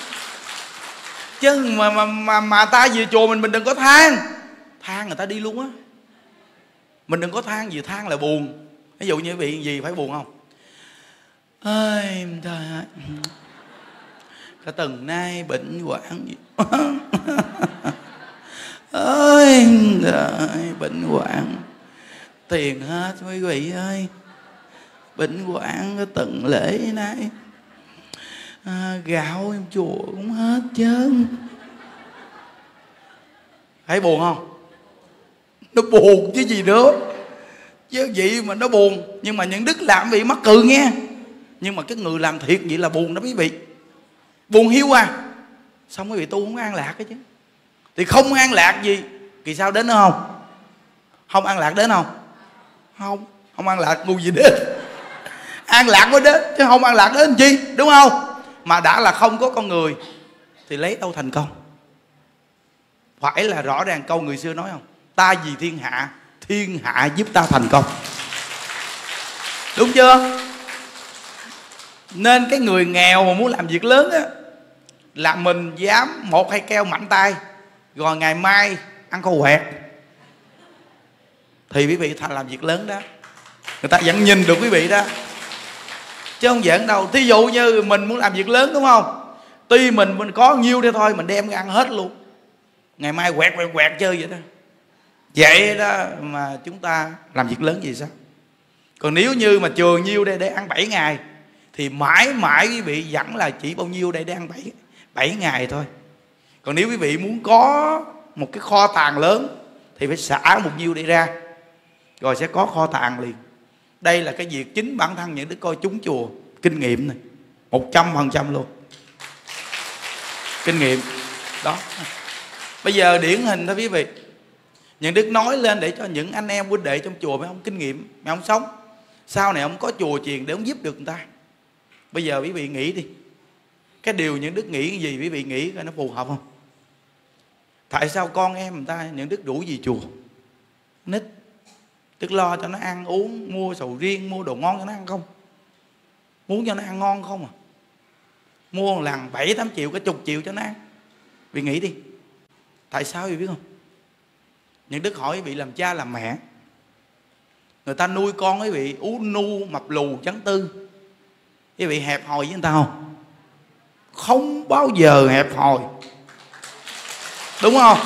Chứ mà mà mà, mà ta về chùa mình mình đừng có than, than người ta đi luôn á. Mình đừng có than gì, than là buồn. Ví dụ như bị gì phải buồn không? Ơi trời ơi, cả tuần nay bệnh hoạn gì ơi trời, bệnh hoạn tiền hết quý vị ơi. Bệnh hoạn cái tuần lễ nay à, gạo em chùa cũng hết trơn. Thấy buồn không? Nó buồn chứ gì nữa. chứ vậy mà nó buồn. Nhưng mà những đức làm vị mắc cười nghe. Nhưng mà cái người làm thiệt vậy là buồn đó quý vị. Buồn hiu à. Xong quý vị tu không an lạc cái chứ. Thì không an lạc gì kỳ sao đến nữa không? Không an lạc đến không? Không. Không an lạc ngu gì đến. An lạc mới đến chứ không an lạc đến chi, đúng không? Mà đã là không có con người thì lấy đâu thành công. Phải là rõ ràng câu người xưa nói không? Ta vì thiên hạ, thiên hạ giúp ta thành công. Đúng chưa? Nên cái người nghèo mà muốn làm việc lớn á, là mình dám một hai keo mạnh tay, rồi ngày mai ăn khô quẹt, thì quý vị thành làm việc lớn đó. Người ta vẫn nhìn được quý vị đó, chứ không giỡn đâu. Thí dụ như mình muốn làm việc lớn đúng không? Tuy mình mình có nhiêu đây thôi, mình đem ăn hết luôn, ngày mai quẹt quẹt quẹt chơi vậy đó. Vậy đó mà chúng ta làm việc lớn gì sao? Còn nếu như mà chừa nhiêu đây để ăn bảy ngày, thì mãi mãi quý vị vẫn là chỉ bao nhiêu đây để ăn bảy bảy ngày thôi. Còn nếu quý vị muốn có một cái kho tàng lớn thì phải xả một nhiêu đây ra, rồi sẽ có kho tàng liền. Đây là cái việc chính bản thân những đứa coi chúng chùa kinh nghiệm này, một trăm phần trăm luôn. Kinh nghiệm đó. Bây giờ điển hình thôi quý vị, những đức nói lên để cho những anh em huynh đệ trong chùa mấy ông kinh nghiệm, mấy ông sống, sau này ông có chùa chiền để ông giúp được người ta. Bây giờ quý vị nghĩ đi, cái điều những đức nghĩ cái gì quý vị nghĩ coi nó phù hợp không? Tại sao con em người ta những đức rủ gì chùa nít, tức lo cho nó ăn uống, mua sầu riêng, mua đồ ngon cho nó ăn không? Muốn cho nó ăn ngon không à? Mua một lần bảy tám triệu, cả chục triệu cho nó ăn. Vì nghĩ đi, tại sao quý vị biết không? Những đức hỏi quý vị làm cha làm mẹ, người ta nuôi con quý vị ú nu mập lù trắng tư, quý vị hẹp hòi với người ta không? Không bao giờ hẹp hòi, đúng không?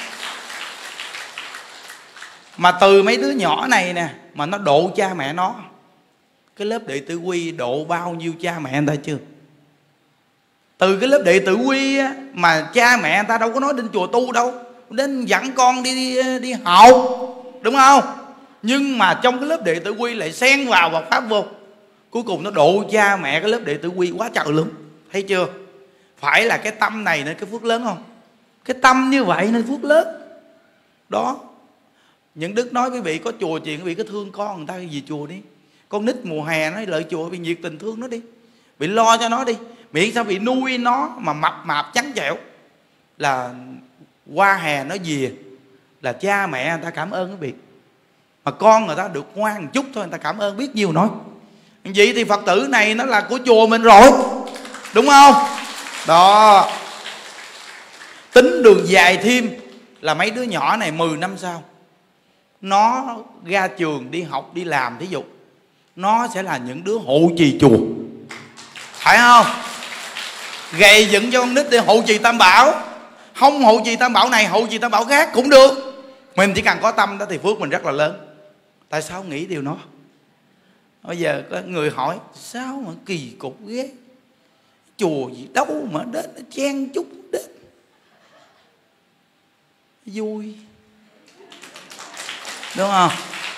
Mà từ mấy đứa nhỏ này nè mà nó độ cha mẹ nó, cái lớp đệ tử quy độ bao nhiêu cha mẹ người ta chưa? Từ cái lớp đệ tử quy á, mà cha mẹ người ta đâu có nói đến chùa tu đâu, đến dẫn con đi đi, đi học, đúng không? Nhưng mà trong cái lớp đệ tử quy lại xen vào và pháp vô, cuối cùng nó độ cha mẹ cái lớp đệ tử quy quá trời luôn. Thấy chưa? Phải là cái tâm này nên cái phước lớn không? Cái tâm như vậy nên phước lớn đó. Những đức nói quý vị có chùa chuyện, quý vị cứ thương con người ta gì chùa đi. Con nít mùa hè nó lợi chùa, bị nhiệt tình thương nó đi, bị lo cho nó đi. Miễn sao bị nuôi nó mà mập mạp trắng trẻo, là qua hè nó về là cha mẹ người ta cảm ơn quý vị. Mà con người ta được ngoan một chút thôi, người ta cảm ơn biết nhiêu nói. Vậy thì Phật tử này nó là của chùa mình rồi, đúng không? Đó. Tính đường dài thêm là mấy đứa nhỏ này mười năm sau nó ra trường đi học đi làm, thí dụ nó sẽ là những đứa hộ trì chùa, phải không? Gầy dựng cho con nít để hộ trì tam bảo. Không hộ trì tam bảo này, hộ trì tam bảo khác cũng được. Mình chỉ cần có tâm đó thì phước mình rất là lớn. Tại sao nghĩ điều đó? Bây giờ có người hỏi sao mà kỳ cục ghê, chùa gì đâu mà đến chen chúc đến vui, đúng không?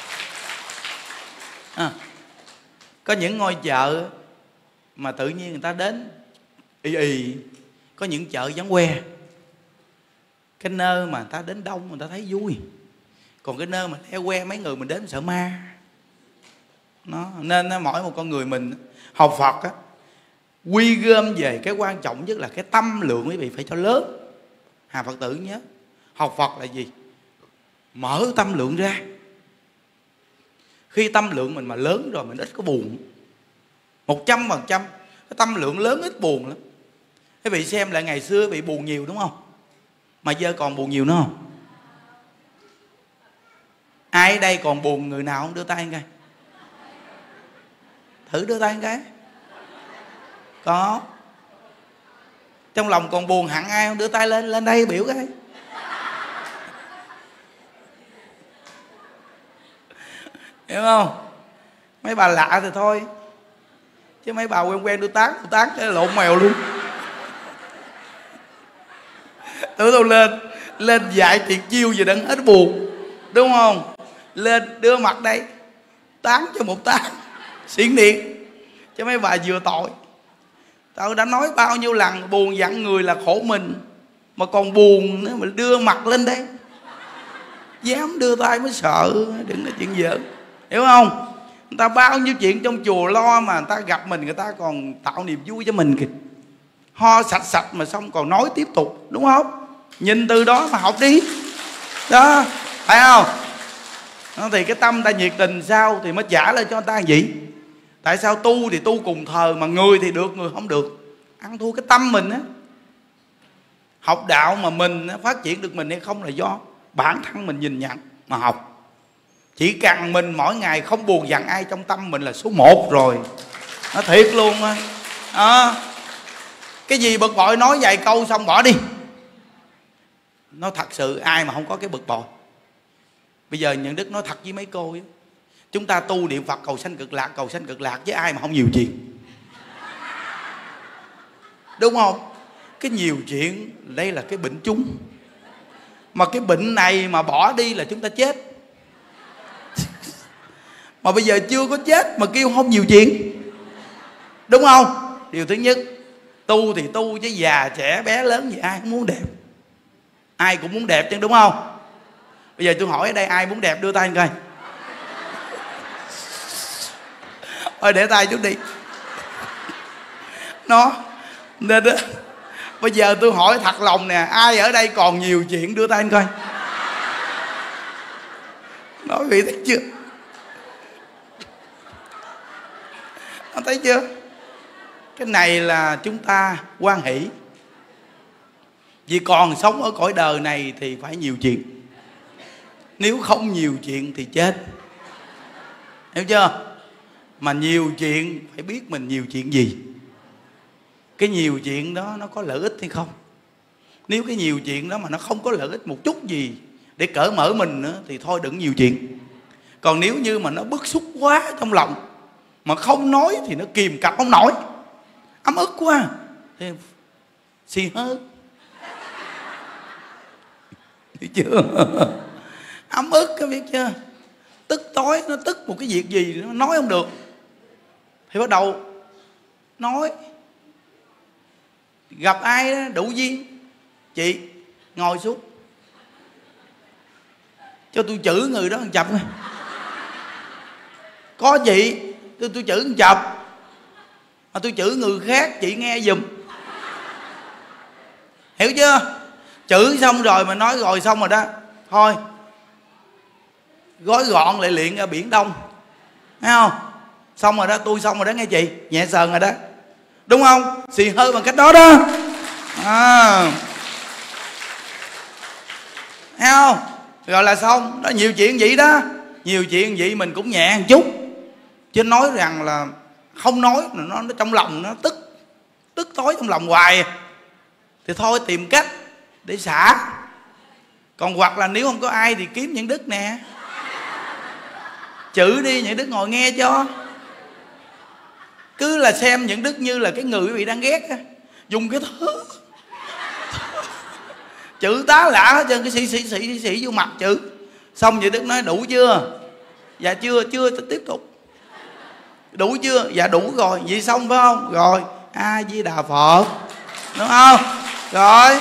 À, có những ngôi chợ mà tự nhiên người ta đến ì ì. Có những chợ vắng que, cái nơi mà người ta đến đông người ta thấy vui. Còn cái nơi mà theo que mấy người mình đến sợ ma nó. Nên mỗi một con người mình học Phật á, quy gom về cái quan trọng nhất là cái tâm lượng quý vị phải cho lớn. Hà Phật tử nhớ, học Phật là gì? Mở tâm lượng ra. Khi tâm lượng mình mà lớn rồi mình ít có buồn. Một trăm phần trăm cái tâm lượng lớn ít buồn lắm. Quý vị xem lại ngày xưa bị buồn nhiều đúng không? Mà giờ còn buồn nhiều nữa không? Ai ở đây còn buồn người nào không? Đưa tay coi. Thử đưa tay cái. Có. Trong lòng còn buồn hẳn ai không? Đưa tay lên, lên đây biểu cái. Hiểu không? Mấy bà lạ thì thôi, chứ mấy bà quen quen đưa tán, đưa tán cái lộn mèo luôn. Tưởng đâu lên, lên dạy thiệt chiêu gì đừng hết buồn, đúng không? Lên đưa mặt đây, tán cho một tán xiển điện cho mấy bà vừa tội. Tao đã nói bao nhiêu lần buồn giận người là khổ mình, mà còn buồn nữa mà đưa mặt lên đây, dám đưa tay mới sợ, đừng nói chuyện giỡn, hiểu không? Người ta bao nhiêu chuyện trong chùa lo mà người ta gặp mình người ta còn tạo niềm vui cho mình kìa. Ho sạch sạch mà xong còn nói tiếp tục, đúng không? Nhìn từ đó mà học đi, đó, phải không? Đó, thì cái tâm ta nhiệt tình sao thì mới trả lại cho người ta gì. Tại sao tu thì tu cùng thờ mà người thì được người không được? Ăn thua cái tâm mình á. Học đạo mà mình phát triển được mình hay không là do bản thân mình nhìn nhận mà học. Chỉ cần mình mỗi ngày không buồn giận ai trong tâm mình là số một rồi. Nó thiệt luôn á. À, cái gì bực bội nói vài câu xong bỏ đi. Nó thật sự ai mà không có cái bực bội. Bây giờ Nhuận Đức nói thật với mấy cô ấy, chúng ta tu niệm Phật cầu sanh cực lạc, cầu sanh cực lạc với ai mà không nhiều chuyện, đúng không? Cái nhiều chuyện đây là cái bệnh chung. Mà cái bệnh này mà bỏ đi là chúng ta chết. Mà bây giờ chưa có chết mà kêu không nhiều chuyện, đúng không? Điều thứ nhất, tu thì tu chứ già trẻ bé lớn gì ai cũng muốn đẹp. Ai cũng muốn đẹp chứ, đúng không? Bây giờ tôi hỏi ở đây ai muốn đẹp đưa tay coi. Thôi để tay chút đi. Nó nên đó. Bây giờ tôi hỏi thật lòng nè, ai ở đây còn nhiều chuyện đưa tay anh coi. Nói vị thấy chưa? Anh thấy chưa? Cái này là chúng ta hoan hỷ. Vì còn sống ở cõi đời này thì phải nhiều chuyện. Nếu không nhiều chuyện thì chết. Hiểu chưa? Mà nhiều chuyện phải biết mình nhiều chuyện gì. Cái nhiều chuyện đó nó có lợi ích hay không? Nếu cái nhiều chuyện đó mà nó không có lợi ích một chút gì để cởi mở mình nữa thì thôi đừng nhiều chuyện. Còn nếu như mà nó bức xúc quá trong lòng mà không nói thì nó kìm cặp không nổi, ấm ức quá thì xì hơi. Biết chưa? Ấm ức có biết chưa? Tức tối, nó tức một cái việc gì nó nói không được thì bắt đầu nói. Gặp ai đó đủ duyên, chị ngồi xuống cho tôi chửi người đó một chập. Có chị tôi, tôi chửi một chập, mà tôi chửi người khác chị nghe giùm. Hiểu chưa? Chửi xong rồi mà nói rồi xong rồi đó, thôi gói gọn lại luyện ra Biển Đông, thấy không? Xong rồi đó, tôi xong rồi đó nghe chị, nhẹ sờn rồi đó, đúng không? Xì hơi bằng cách đó đó. À, thấy không? Rồi là xong. Đó, nhiều chuyện vậy đó. Nhiều chuyện vậy mình cũng nhẹ một chút. Chứ nói rằng là không nói, nó, nó trong lòng nó tức, tức tối trong lòng hoài thì thôi tìm cách để xả. Còn hoặc là nếu không có ai thì kiếm Nhuận Đức nè, chữ đi, Nhuận Đức ngồi nghe cho. Cứ là xem Nhuận Đức như là cái người quý vị đang ghét á, dùng cái thứ chữ tá lạ hết trơn, cái sĩ sĩ sĩ sĩ vô mặt chữ. Xong Nhuận Đức nói đủ chưa? Dạ chưa. Chưa tiếp tục. Đủ chưa? Dạ đủ rồi. Vậy xong phải không? Rồi A Di Đà Phật, đúng không? Rồi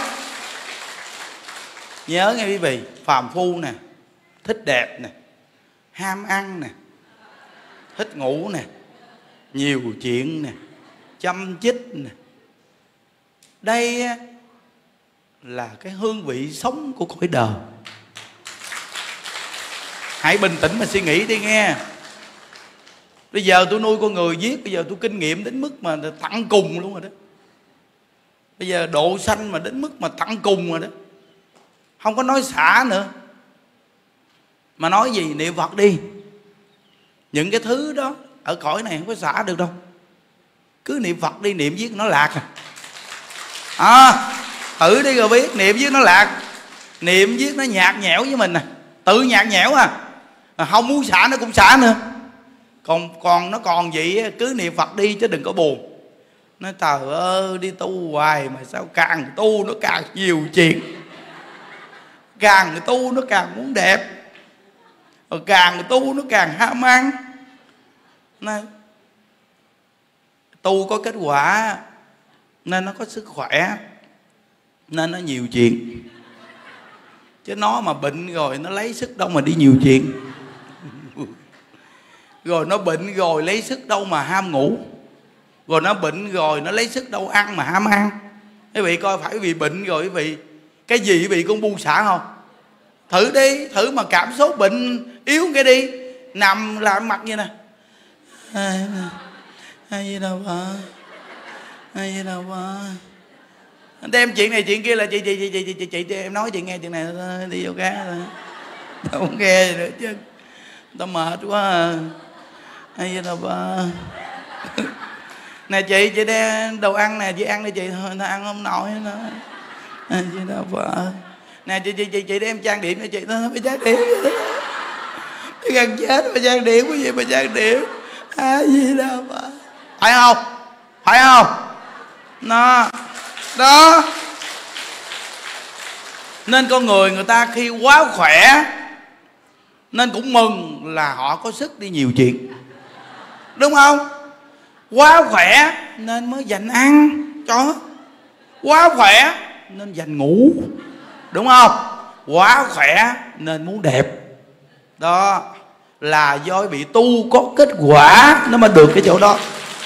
nhớ nghe quý vị, phàm phu nè, thích đẹp nè, ham ăn nè, thích ngủ nè, nhiều chuyện nè, chăm chích nè, đây là cái hương vị sống của cõi đời. Hãy bình tĩnh mà suy nghĩ đi nghe. Bây giờ tôi nuôi con người giết, bây giờ tôi kinh nghiệm đến mức mà tận cùng luôn rồi đó. Bây giờ độ sanh mà đến mức mà tận cùng rồi đó, không có nói xả nữa. Mà nói gì? Niệm Phật đi. Những cái thứ đó ở cõi này không có xả được đâu. Cứ niệm Phật đi, niệm viết nó lạc à. À, thử đi rồi biết, niệm viết nó lạc. Niệm viết nó nhạt nhẽo với mình nè, tự nhạt nhẽo à. Không muốn xả nó cũng xả nữa. Còn còn nó còn vậy, cứ niệm Phật đi chứ đừng có buồn. Nói trời ơi, đi tu hoài mà sao càng tu nó càng nhiều chuyện. Càng tu nó càng muốn đẹp, rồi càng tu nó càng ham ăn. Nó, tu có kết quả nên nó có sức khỏe, nên nó nhiều chuyện. Chứ nó mà bệnh rồi nó lấy sức đâu mà đi nhiều chuyện. Rồi nó bệnh rồi lấy sức đâu mà ham ngủ. Rồi nó bệnh rồi nó lấy sức đâu ăn mà ham ăn. Quý vị coi, phải vì bệnh rồi quý vị cái gì quý vị cũng buông xả không? Thử đi, thử mà cảm xúc bệnh yếu cái đi, nằm làm mặt như nè, ai gì đâu bà, ai gì đâu bà, đem chuyện này chuyện kia là chị chị chị chị chị chị, chị em nói chị nghe chuyện này thôi, đi vô cá thôi, không nghe gì nữa chứ, tao mệt quá à. Ai gì đâu bà. Nè chị, chị đem đồ ăn nè, chị ăn đi chị, thôi nó ăn không nổi nữa. Ai gì đâu bà. Nè chị chị chị chị đem trang điểm cho chị, nó phải trang điểm. Cái gần chết mà trang điểm cái gì mà trang điểm. Ai gì đâu bà. Phải không? Phải không? Nó đó. Nên con người người ta khi quá khỏe nên cũng mừng là họ có sức đi nhiều chuyện, đúng không? Quá khỏe nên mới dành ăn cho, quá khỏe nên dành ngủ, đúng không? Quá khỏe nên muốn đẹp. Đó là do bị tu có kết quả nó mới được cái chỗ đó.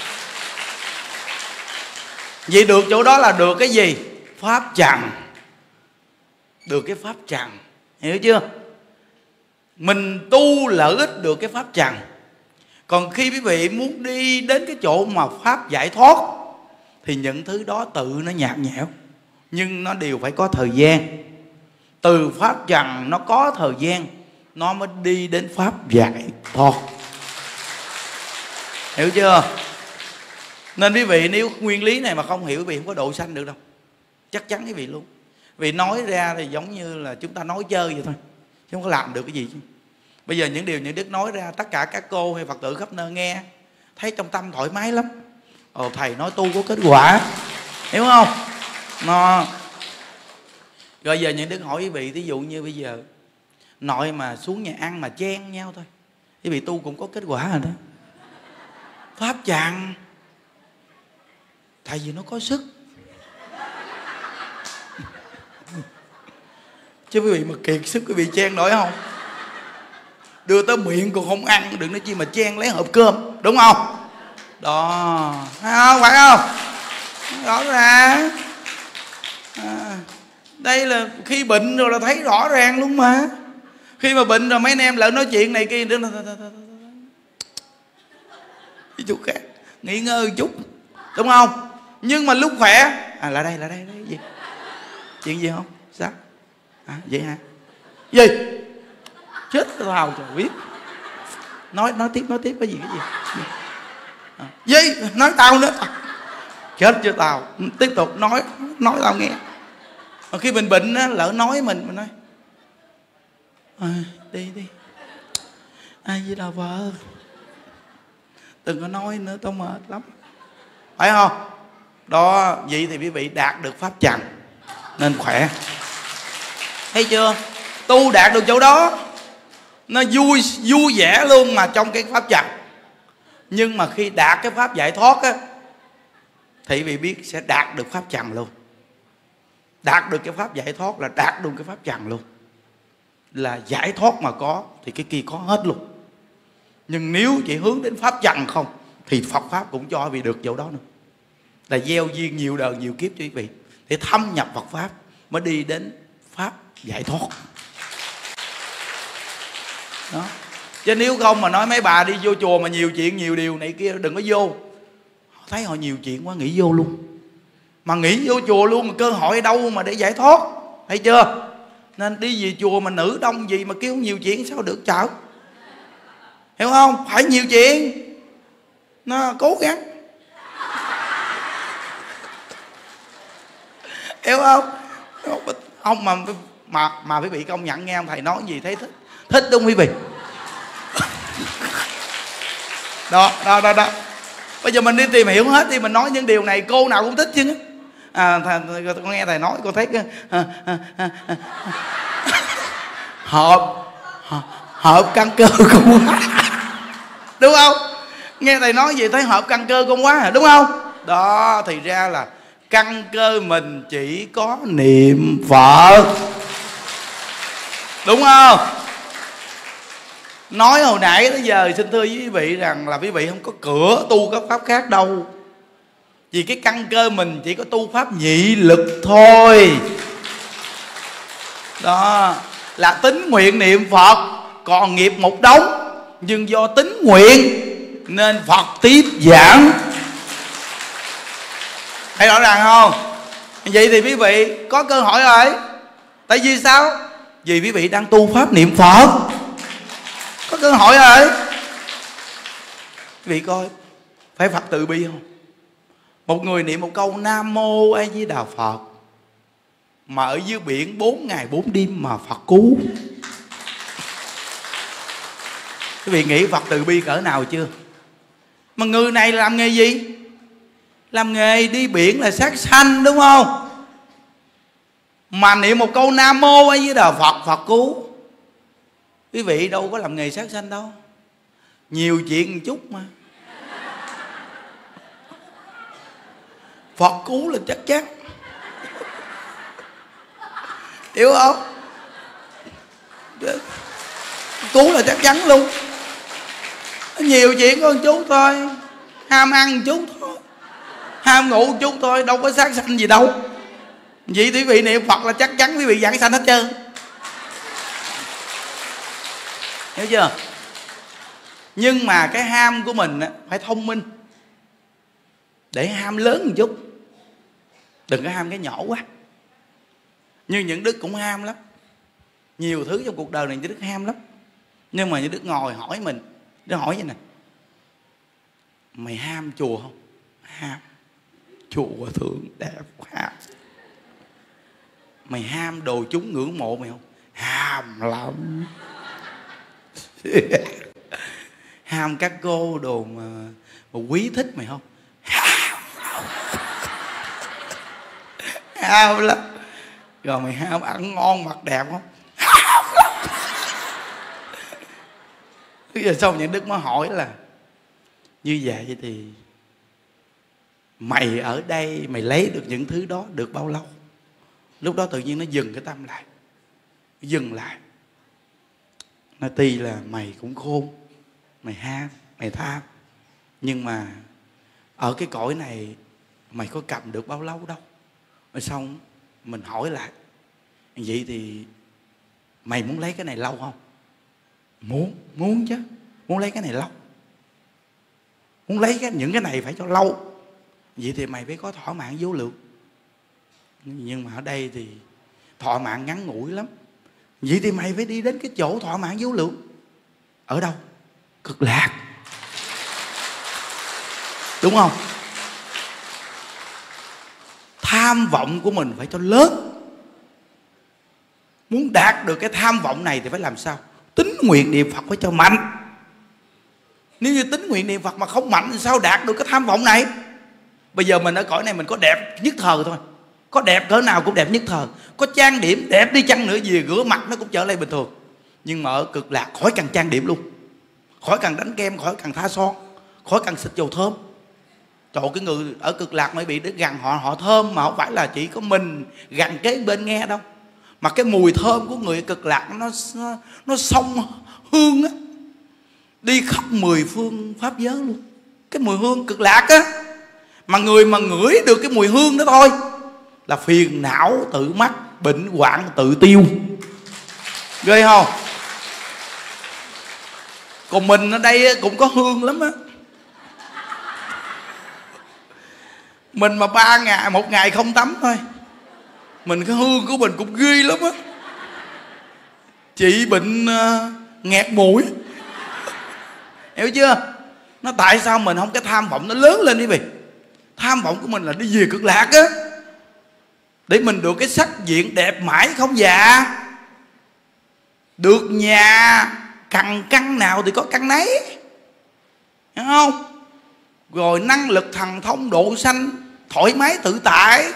Vậy được chỗ đó là được cái gì? Pháp trần. Được cái pháp trần, hiểu chưa? Mình tu lợi ích được cái pháp trần. Còn khi quý vị muốn đi đến cái chỗ mà pháp giải thoát thì những thứ đó tự nó nhạt nhẽo, nhưng nó đều phải có thời gian. Từ pháp trần nó có thời gian nó mới đi đến pháp giải thoát, hiểu chưa? Nên quý vị nếu nguyên lý này mà không hiểu, quý vị không có độ sanh được đâu, chắc chắn quý vị luôn. Vì nói ra thì giống như là chúng ta nói chơi vậy thôi, chứ không có làm được cái gì chứ. Bây giờ những điều những Đức nói ra, tất cả các cô hay Phật tử khắp nơi nghe thấy trong tâm thoải mái lắm. Ồ, thầy nói tu có kết quả, hiểu không? Nó. Rồi giờ những Đức hỏi quý vị, ví dụ như bây giờ nội mà xuống nhà ăn mà chen nhau thôi, quý vị tu cũng có kết quả rồi đó. Pháp trần. Tại vì nó có sức. Chứ quý vị mà kiệt sức quý vị chen nổi không? Đưa tới miệng còn không ăn, đừng nói chi mà chen lấy hộp cơm, đúng không? Đó, phải không? Phải không? Rõ ràng. À, đây là khi bệnh rồi là thấy rõ ràng luôn mà. Khi mà bệnh rồi mấy anh em lỡ nói chuyện này kia, đi chút khác, nghỉ ngơi chút, đúng không? Nhưng mà lúc khỏe, à là đây, là đây, đây gì? Chuyện gì không? Sao? À, vậy hả? Gì? Chết tao trời biết. Nói nói tiếp, nói tiếp cái gì cái gì? À, gì? Nói tao nữa. À, chết cho tao. Tiếp tục nói, nói tao nghe. Mà khi mình bệnh á, lỡ nói mình, mình nói à, đi đi. Ai với đâu vợ. Đừng có nói nữa, tao mệt lắm. Phải không? Đó, vậy thì quý vị đạt được pháp trần nên khỏe. Thấy chưa? Tu đạt được chỗ đó nó vui vui vẻ luôn mà trong cái pháp trần. Nhưng mà khi đạt cái pháp giải thoát á thì vì biết sẽ đạt được pháp trần luôn. Đạt được cái pháp giải thoát là đạt được cái pháp trần luôn. Là giải thoát mà có thì cái kia có hết luôn. Nhưng nếu chỉ hướng đến pháp trần không thì Phật Pháp cũng cho vị được chỗ đó nữa. Là gieo duyên nhiều đời nhiều kiếp cho quý vị để thâm nhập Phật Pháp mới đi đến pháp giải thoát. Đó. Chứ nếu không mà nói mấy bà đi vô chùa mà nhiều chuyện nhiều điều này kia đừng có vô. Họ thấy họ nhiều chuyện quá nghỉ vô luôn. Mà nghỉ vô chùa luôn mà cơ hội đâu mà để giải thoát. Thấy chưa? Nên đi về chùa mà nữ đông gì mà kêu nhiều chuyện sao được chợ. Hiểu không? Phải nhiều chuyện. Nó cố gắng. Hiểu không? Ông mà mà mà quý vị công nhận nghe ông thầy nói gì thấy thích. Thích đúng không quý vị? Đó, đó, đó, đó. Bây giờ mình đi tìm hiểu hết đi, mình nói những điều này cô nào cũng thích chứ. À, thầy, con nghe thầy nói con thấy cái à, à, à, à. hợp hợp căn cơ cũng đúng không? Nghe thầy nói gì thấy hợp căn cơ con quá à, đúng không? Đó, thì ra là căn cơ mình chỉ có niệm Phật, đúng không? Nói hồi nãy tới giờ xin thưa với quý vị rằng là quý vị không có cửa tu các pháp khác đâu. Vì cái căn cơ mình chỉ có tu pháp nhị lực thôi. Đó là tín nguyện niệm Phật, còn nghiệp một đống, nhưng do tín nguyện nên Phật tiếp giảng. Thấy rõ ràng không? Vậy thì quý vị có cơ hội rồi. Tại vì sao? Vì quý vị đang tu pháp niệm Phật, có cơ hội rồi. Quý vị coi, phải Phật từ bi không? Một người niệm một câu Nam Mô A Di Đà Phật mà ở dưới biển bốn ngày bốn đêm mà Phật cứu. Quý vị nghĩ Phật từ bi cỡ nào chưa? Mà người này làm nghề gì? Làm nghề đi biển là sát sanh, đúng không? Mà niệm một câu Nam Mô A Di Đà Phật, Phật cứu. Quý vị đâu có làm nghề sát sanh đâu. Nhiều chuyện một chút mà Phật cứu là chắc chắn. Hiểu không? Cứu là chắc chắn luôn. Nhiều chuyện có một chút thôi. Ham ăn một chút thôi, ham ngủ một chút thôi, đâu có sát sanh gì đâu. Vậy thì quý vị niệm Phật là chắc chắn quý vị giảng sanh hết trơn. Hiểu chưa? Nhưng mà cái ham của mình phải thông minh, để ham lớn một chút, đừng có ham cái nhỏ quá. Như những Đức cũng ham lắm, nhiều thứ trong cuộc đời này những Đức ham lắm. Nhưng mà những Đức ngồi hỏi mình, Đức hỏi vậy nè: mày ham chùa không? Ham. Chùa Hòa Thượng đẹp ham. Mày ham đồ chúng ngưỡng mộ mày không? Ham lắm. Ham các cô đồ mà, mà quý thích mày không? Ham. Ham lắm. Rồi mày ham ăn ngon mặc đẹp không? Ham lắm. Bây giờ xong những Đức mới hỏi là như vậy thì mày ở đây mày lấy được những thứ đó được bao lâu? Lúc đó tự nhiên nó dừng cái tâm lại, dừng lại. Nó tuy là mày cũng khôn, mày ham, mày tham, nhưng mà ở cái cõi này mày có cầm được bao lâu đâu. Rồi xong mình hỏi lại: vậy thì mày muốn lấy cái này lâu không? Muốn, muốn chứ. Muốn lấy cái này lâu, muốn lấy cái, những cái này phải cho lâu. Vậy thì mày phải có thỏa mãn vô lượng. Nhưng mà ở đây thì thỏa mãn ngắn ngủi lắm. Vậy thì mày phải đi đến cái chỗ thỏa mãn vô lượng. Ở đâu? Cực lạc. Đúng không? Tham vọng của mình phải cho lớn. Muốn đạt được cái tham vọng này thì phải làm sao? Tín nguyện niệm Phật phải cho mạnh. Nếu như tín nguyện niệm Phật mà không mạnh thì sao đạt được cái tham vọng này? Bây giờ mình ở cõi này mình có đẹp nhất thời thôi, có đẹp cỡ nào cũng đẹp nhất thời, có trang điểm đẹp đi chăng nữa gì rửa mặt nó cũng trở lại bình thường. Nhưng mà ở cực lạc khỏi cần trang điểm luôn, khỏi cần đánh kem, khỏi cần tha son, khỏi cần xịt dầu thơm. Trời, cái người ở cực lạc mới bị đứt gần họ họ thơm, mà không phải là chỉ có mình gần kế bên nghe đâu, mà cái mùi thơm của người cực lạc nó nó, nó xông hương á, đi khắp mười phương pháp giới luôn. Cái mùi hương cực lạc á, mà người mà ngửi được cái mùi hương đó thôi là phiền não tự mắc, bệnh hoạn tự tiêu. Ghê không? Còn mình ở đây cũng có hương lắm á. Mình mà ba ngày một ngày không tắm thôi, mình cái hương của mình cũng ghê lắm á. Chị bệnh uh, nghẹt mũi. Hiểu chưa? Nó tại sao mình không cái tham vọng nó lớn lên đi vì tham vọng của mình là đi về cực lạc á, để mình được cái sắc diện đẹp mãi không già, được nhà cần căn nào thì có căn nấy, hiểu không? Rồi năng lực thần thông độ sanh thoải mái tự tại.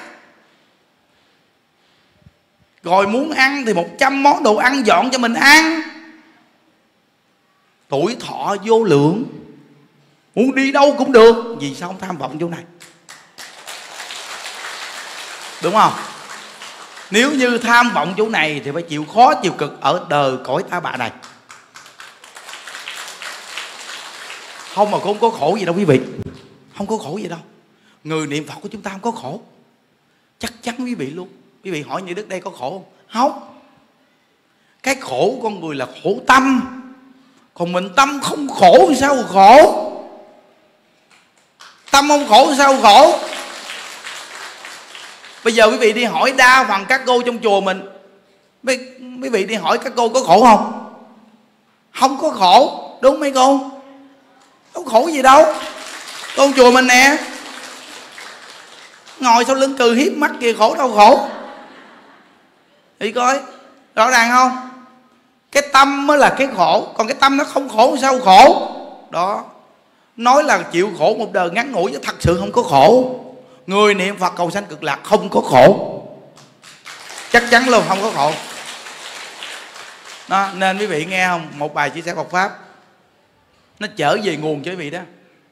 Rồi muốn ăn thì một trăm món đồ ăn dọn cho mình ăn. Tuổi thọ vô lượng. muốn đi đâu cũng được. Vì sao không tham vọng chỗ này? Đúng không? Nếu như tham vọng chỗ này thì phải chịu khó chịu cực ở đời cõi ta bà này. Không mà cũng không có khổ gì đâu quý vị. Không có khổ gì đâu. Người niệm Phật của chúng ta không có khổ. Chắc chắn quý vị luôn. Quý vị hỏi như Đức đây có khổ không? Không. Cái khổ của con người là khổ tâm. Còn mình tâm không khổ thì sao khổ? Tâm không khổ thì sao khổ? Bây giờ quý vị đi hỏi đa phần các cô trong chùa mình, quý vị đi hỏi các cô có khổ không? Không có khổ. Đúng mấy cô? Không khổ gì đâu. Con chùa mình nè, ngồi sau lưng cười hiếp mắt kìa, khổ đâu khổ. Thì coi rõ ràng không? Cái tâm mới là cái khổ. Còn cái tâm nó không khổ sao khổ? Đó. Nói là chịu khổ một đời ngắn ngủi chứ thật sự không có khổ. Người niệm Phật cầu sanh cực lạc không có khổ. Chắc chắn luôn không có khổ. Đó, nên quý vị nghe không? Một bài chia sẻ Phật Pháp nó trở về nguồn cho quý vị đó.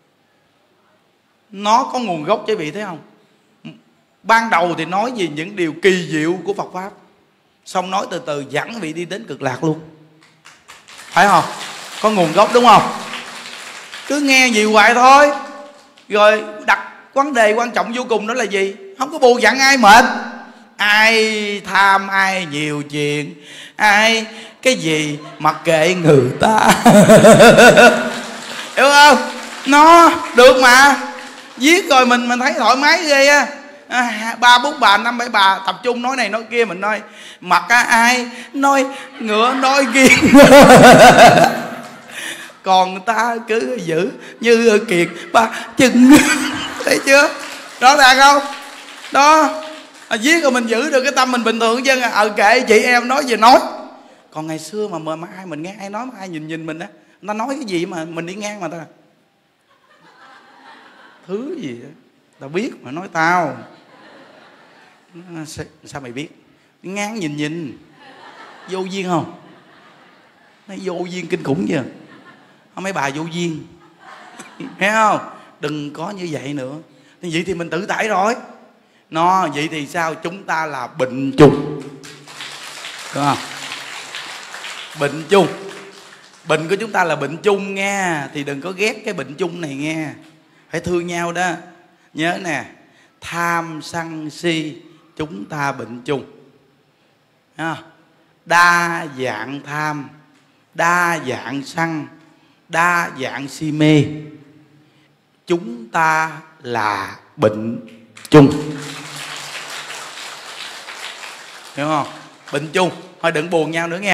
Nó có nguồn gốc cho quý vị thấy không? Ban đầu thì nói về những điều kỳ diệu của Phật Pháp, xong nói từ từ dẫn quý vị đi đến cực lạc luôn. Phải không? Có nguồn gốc đúng không? Cứ nghe gì hoài thôi. Rồi đặt vấn đề quan trọng vô cùng đó là gì? Không có bù dặn ai mệt. Ai tham ai nhiều chuyện, ai cái gì mặc kệ người ta. Hiểu không? Nó được mà. Viết rồi mình mình thấy thoải mái ghê á. À, ba bốn bà năm bảy bà tập trung nói này nói kia, mình nói mặc ai nói ngựa nói kia. Còn ta cứ giữ như kiệt ba chân. Thấy chưa? Rõ ràng không? Đó. À, viết rồi mình giữ được cái tâm mình bình thường chứ. Ờ kệ chị em nói gì nói. Còn ngày xưa mà, mà, mà ai mình nghe ai nói mà ai nhìn nhìn mình á, người ta nói cái gì mà mình đi ngang mà ta thứ gì đó, tao biết mà nói tao. Sao, sao mày biết? Ngang nhìn nhìn. Vô duyên không? Nó vô duyên kinh khủng chưa? Không, mấy bà vô duyên. Thấy không? Đừng có như vậy nữa. Vậy thì mình tự tại rồi. Nó vậy thì sao? Chúng ta là bệnh chung. Đúng không? Bệnh chung. Bệnh của chúng ta là bệnh chung nha. Thì đừng có ghét cái bệnh chung này nha. Phải thương nhau đó. Nhớ nè, tham sân si chúng ta bệnh chung. Đa dạng tham, đa dạng sân, đa dạng si mê, chúng ta là bệnh chung. Hiểu không? Bệnh chung. Thôi đừng buồn nhau nữa nghe.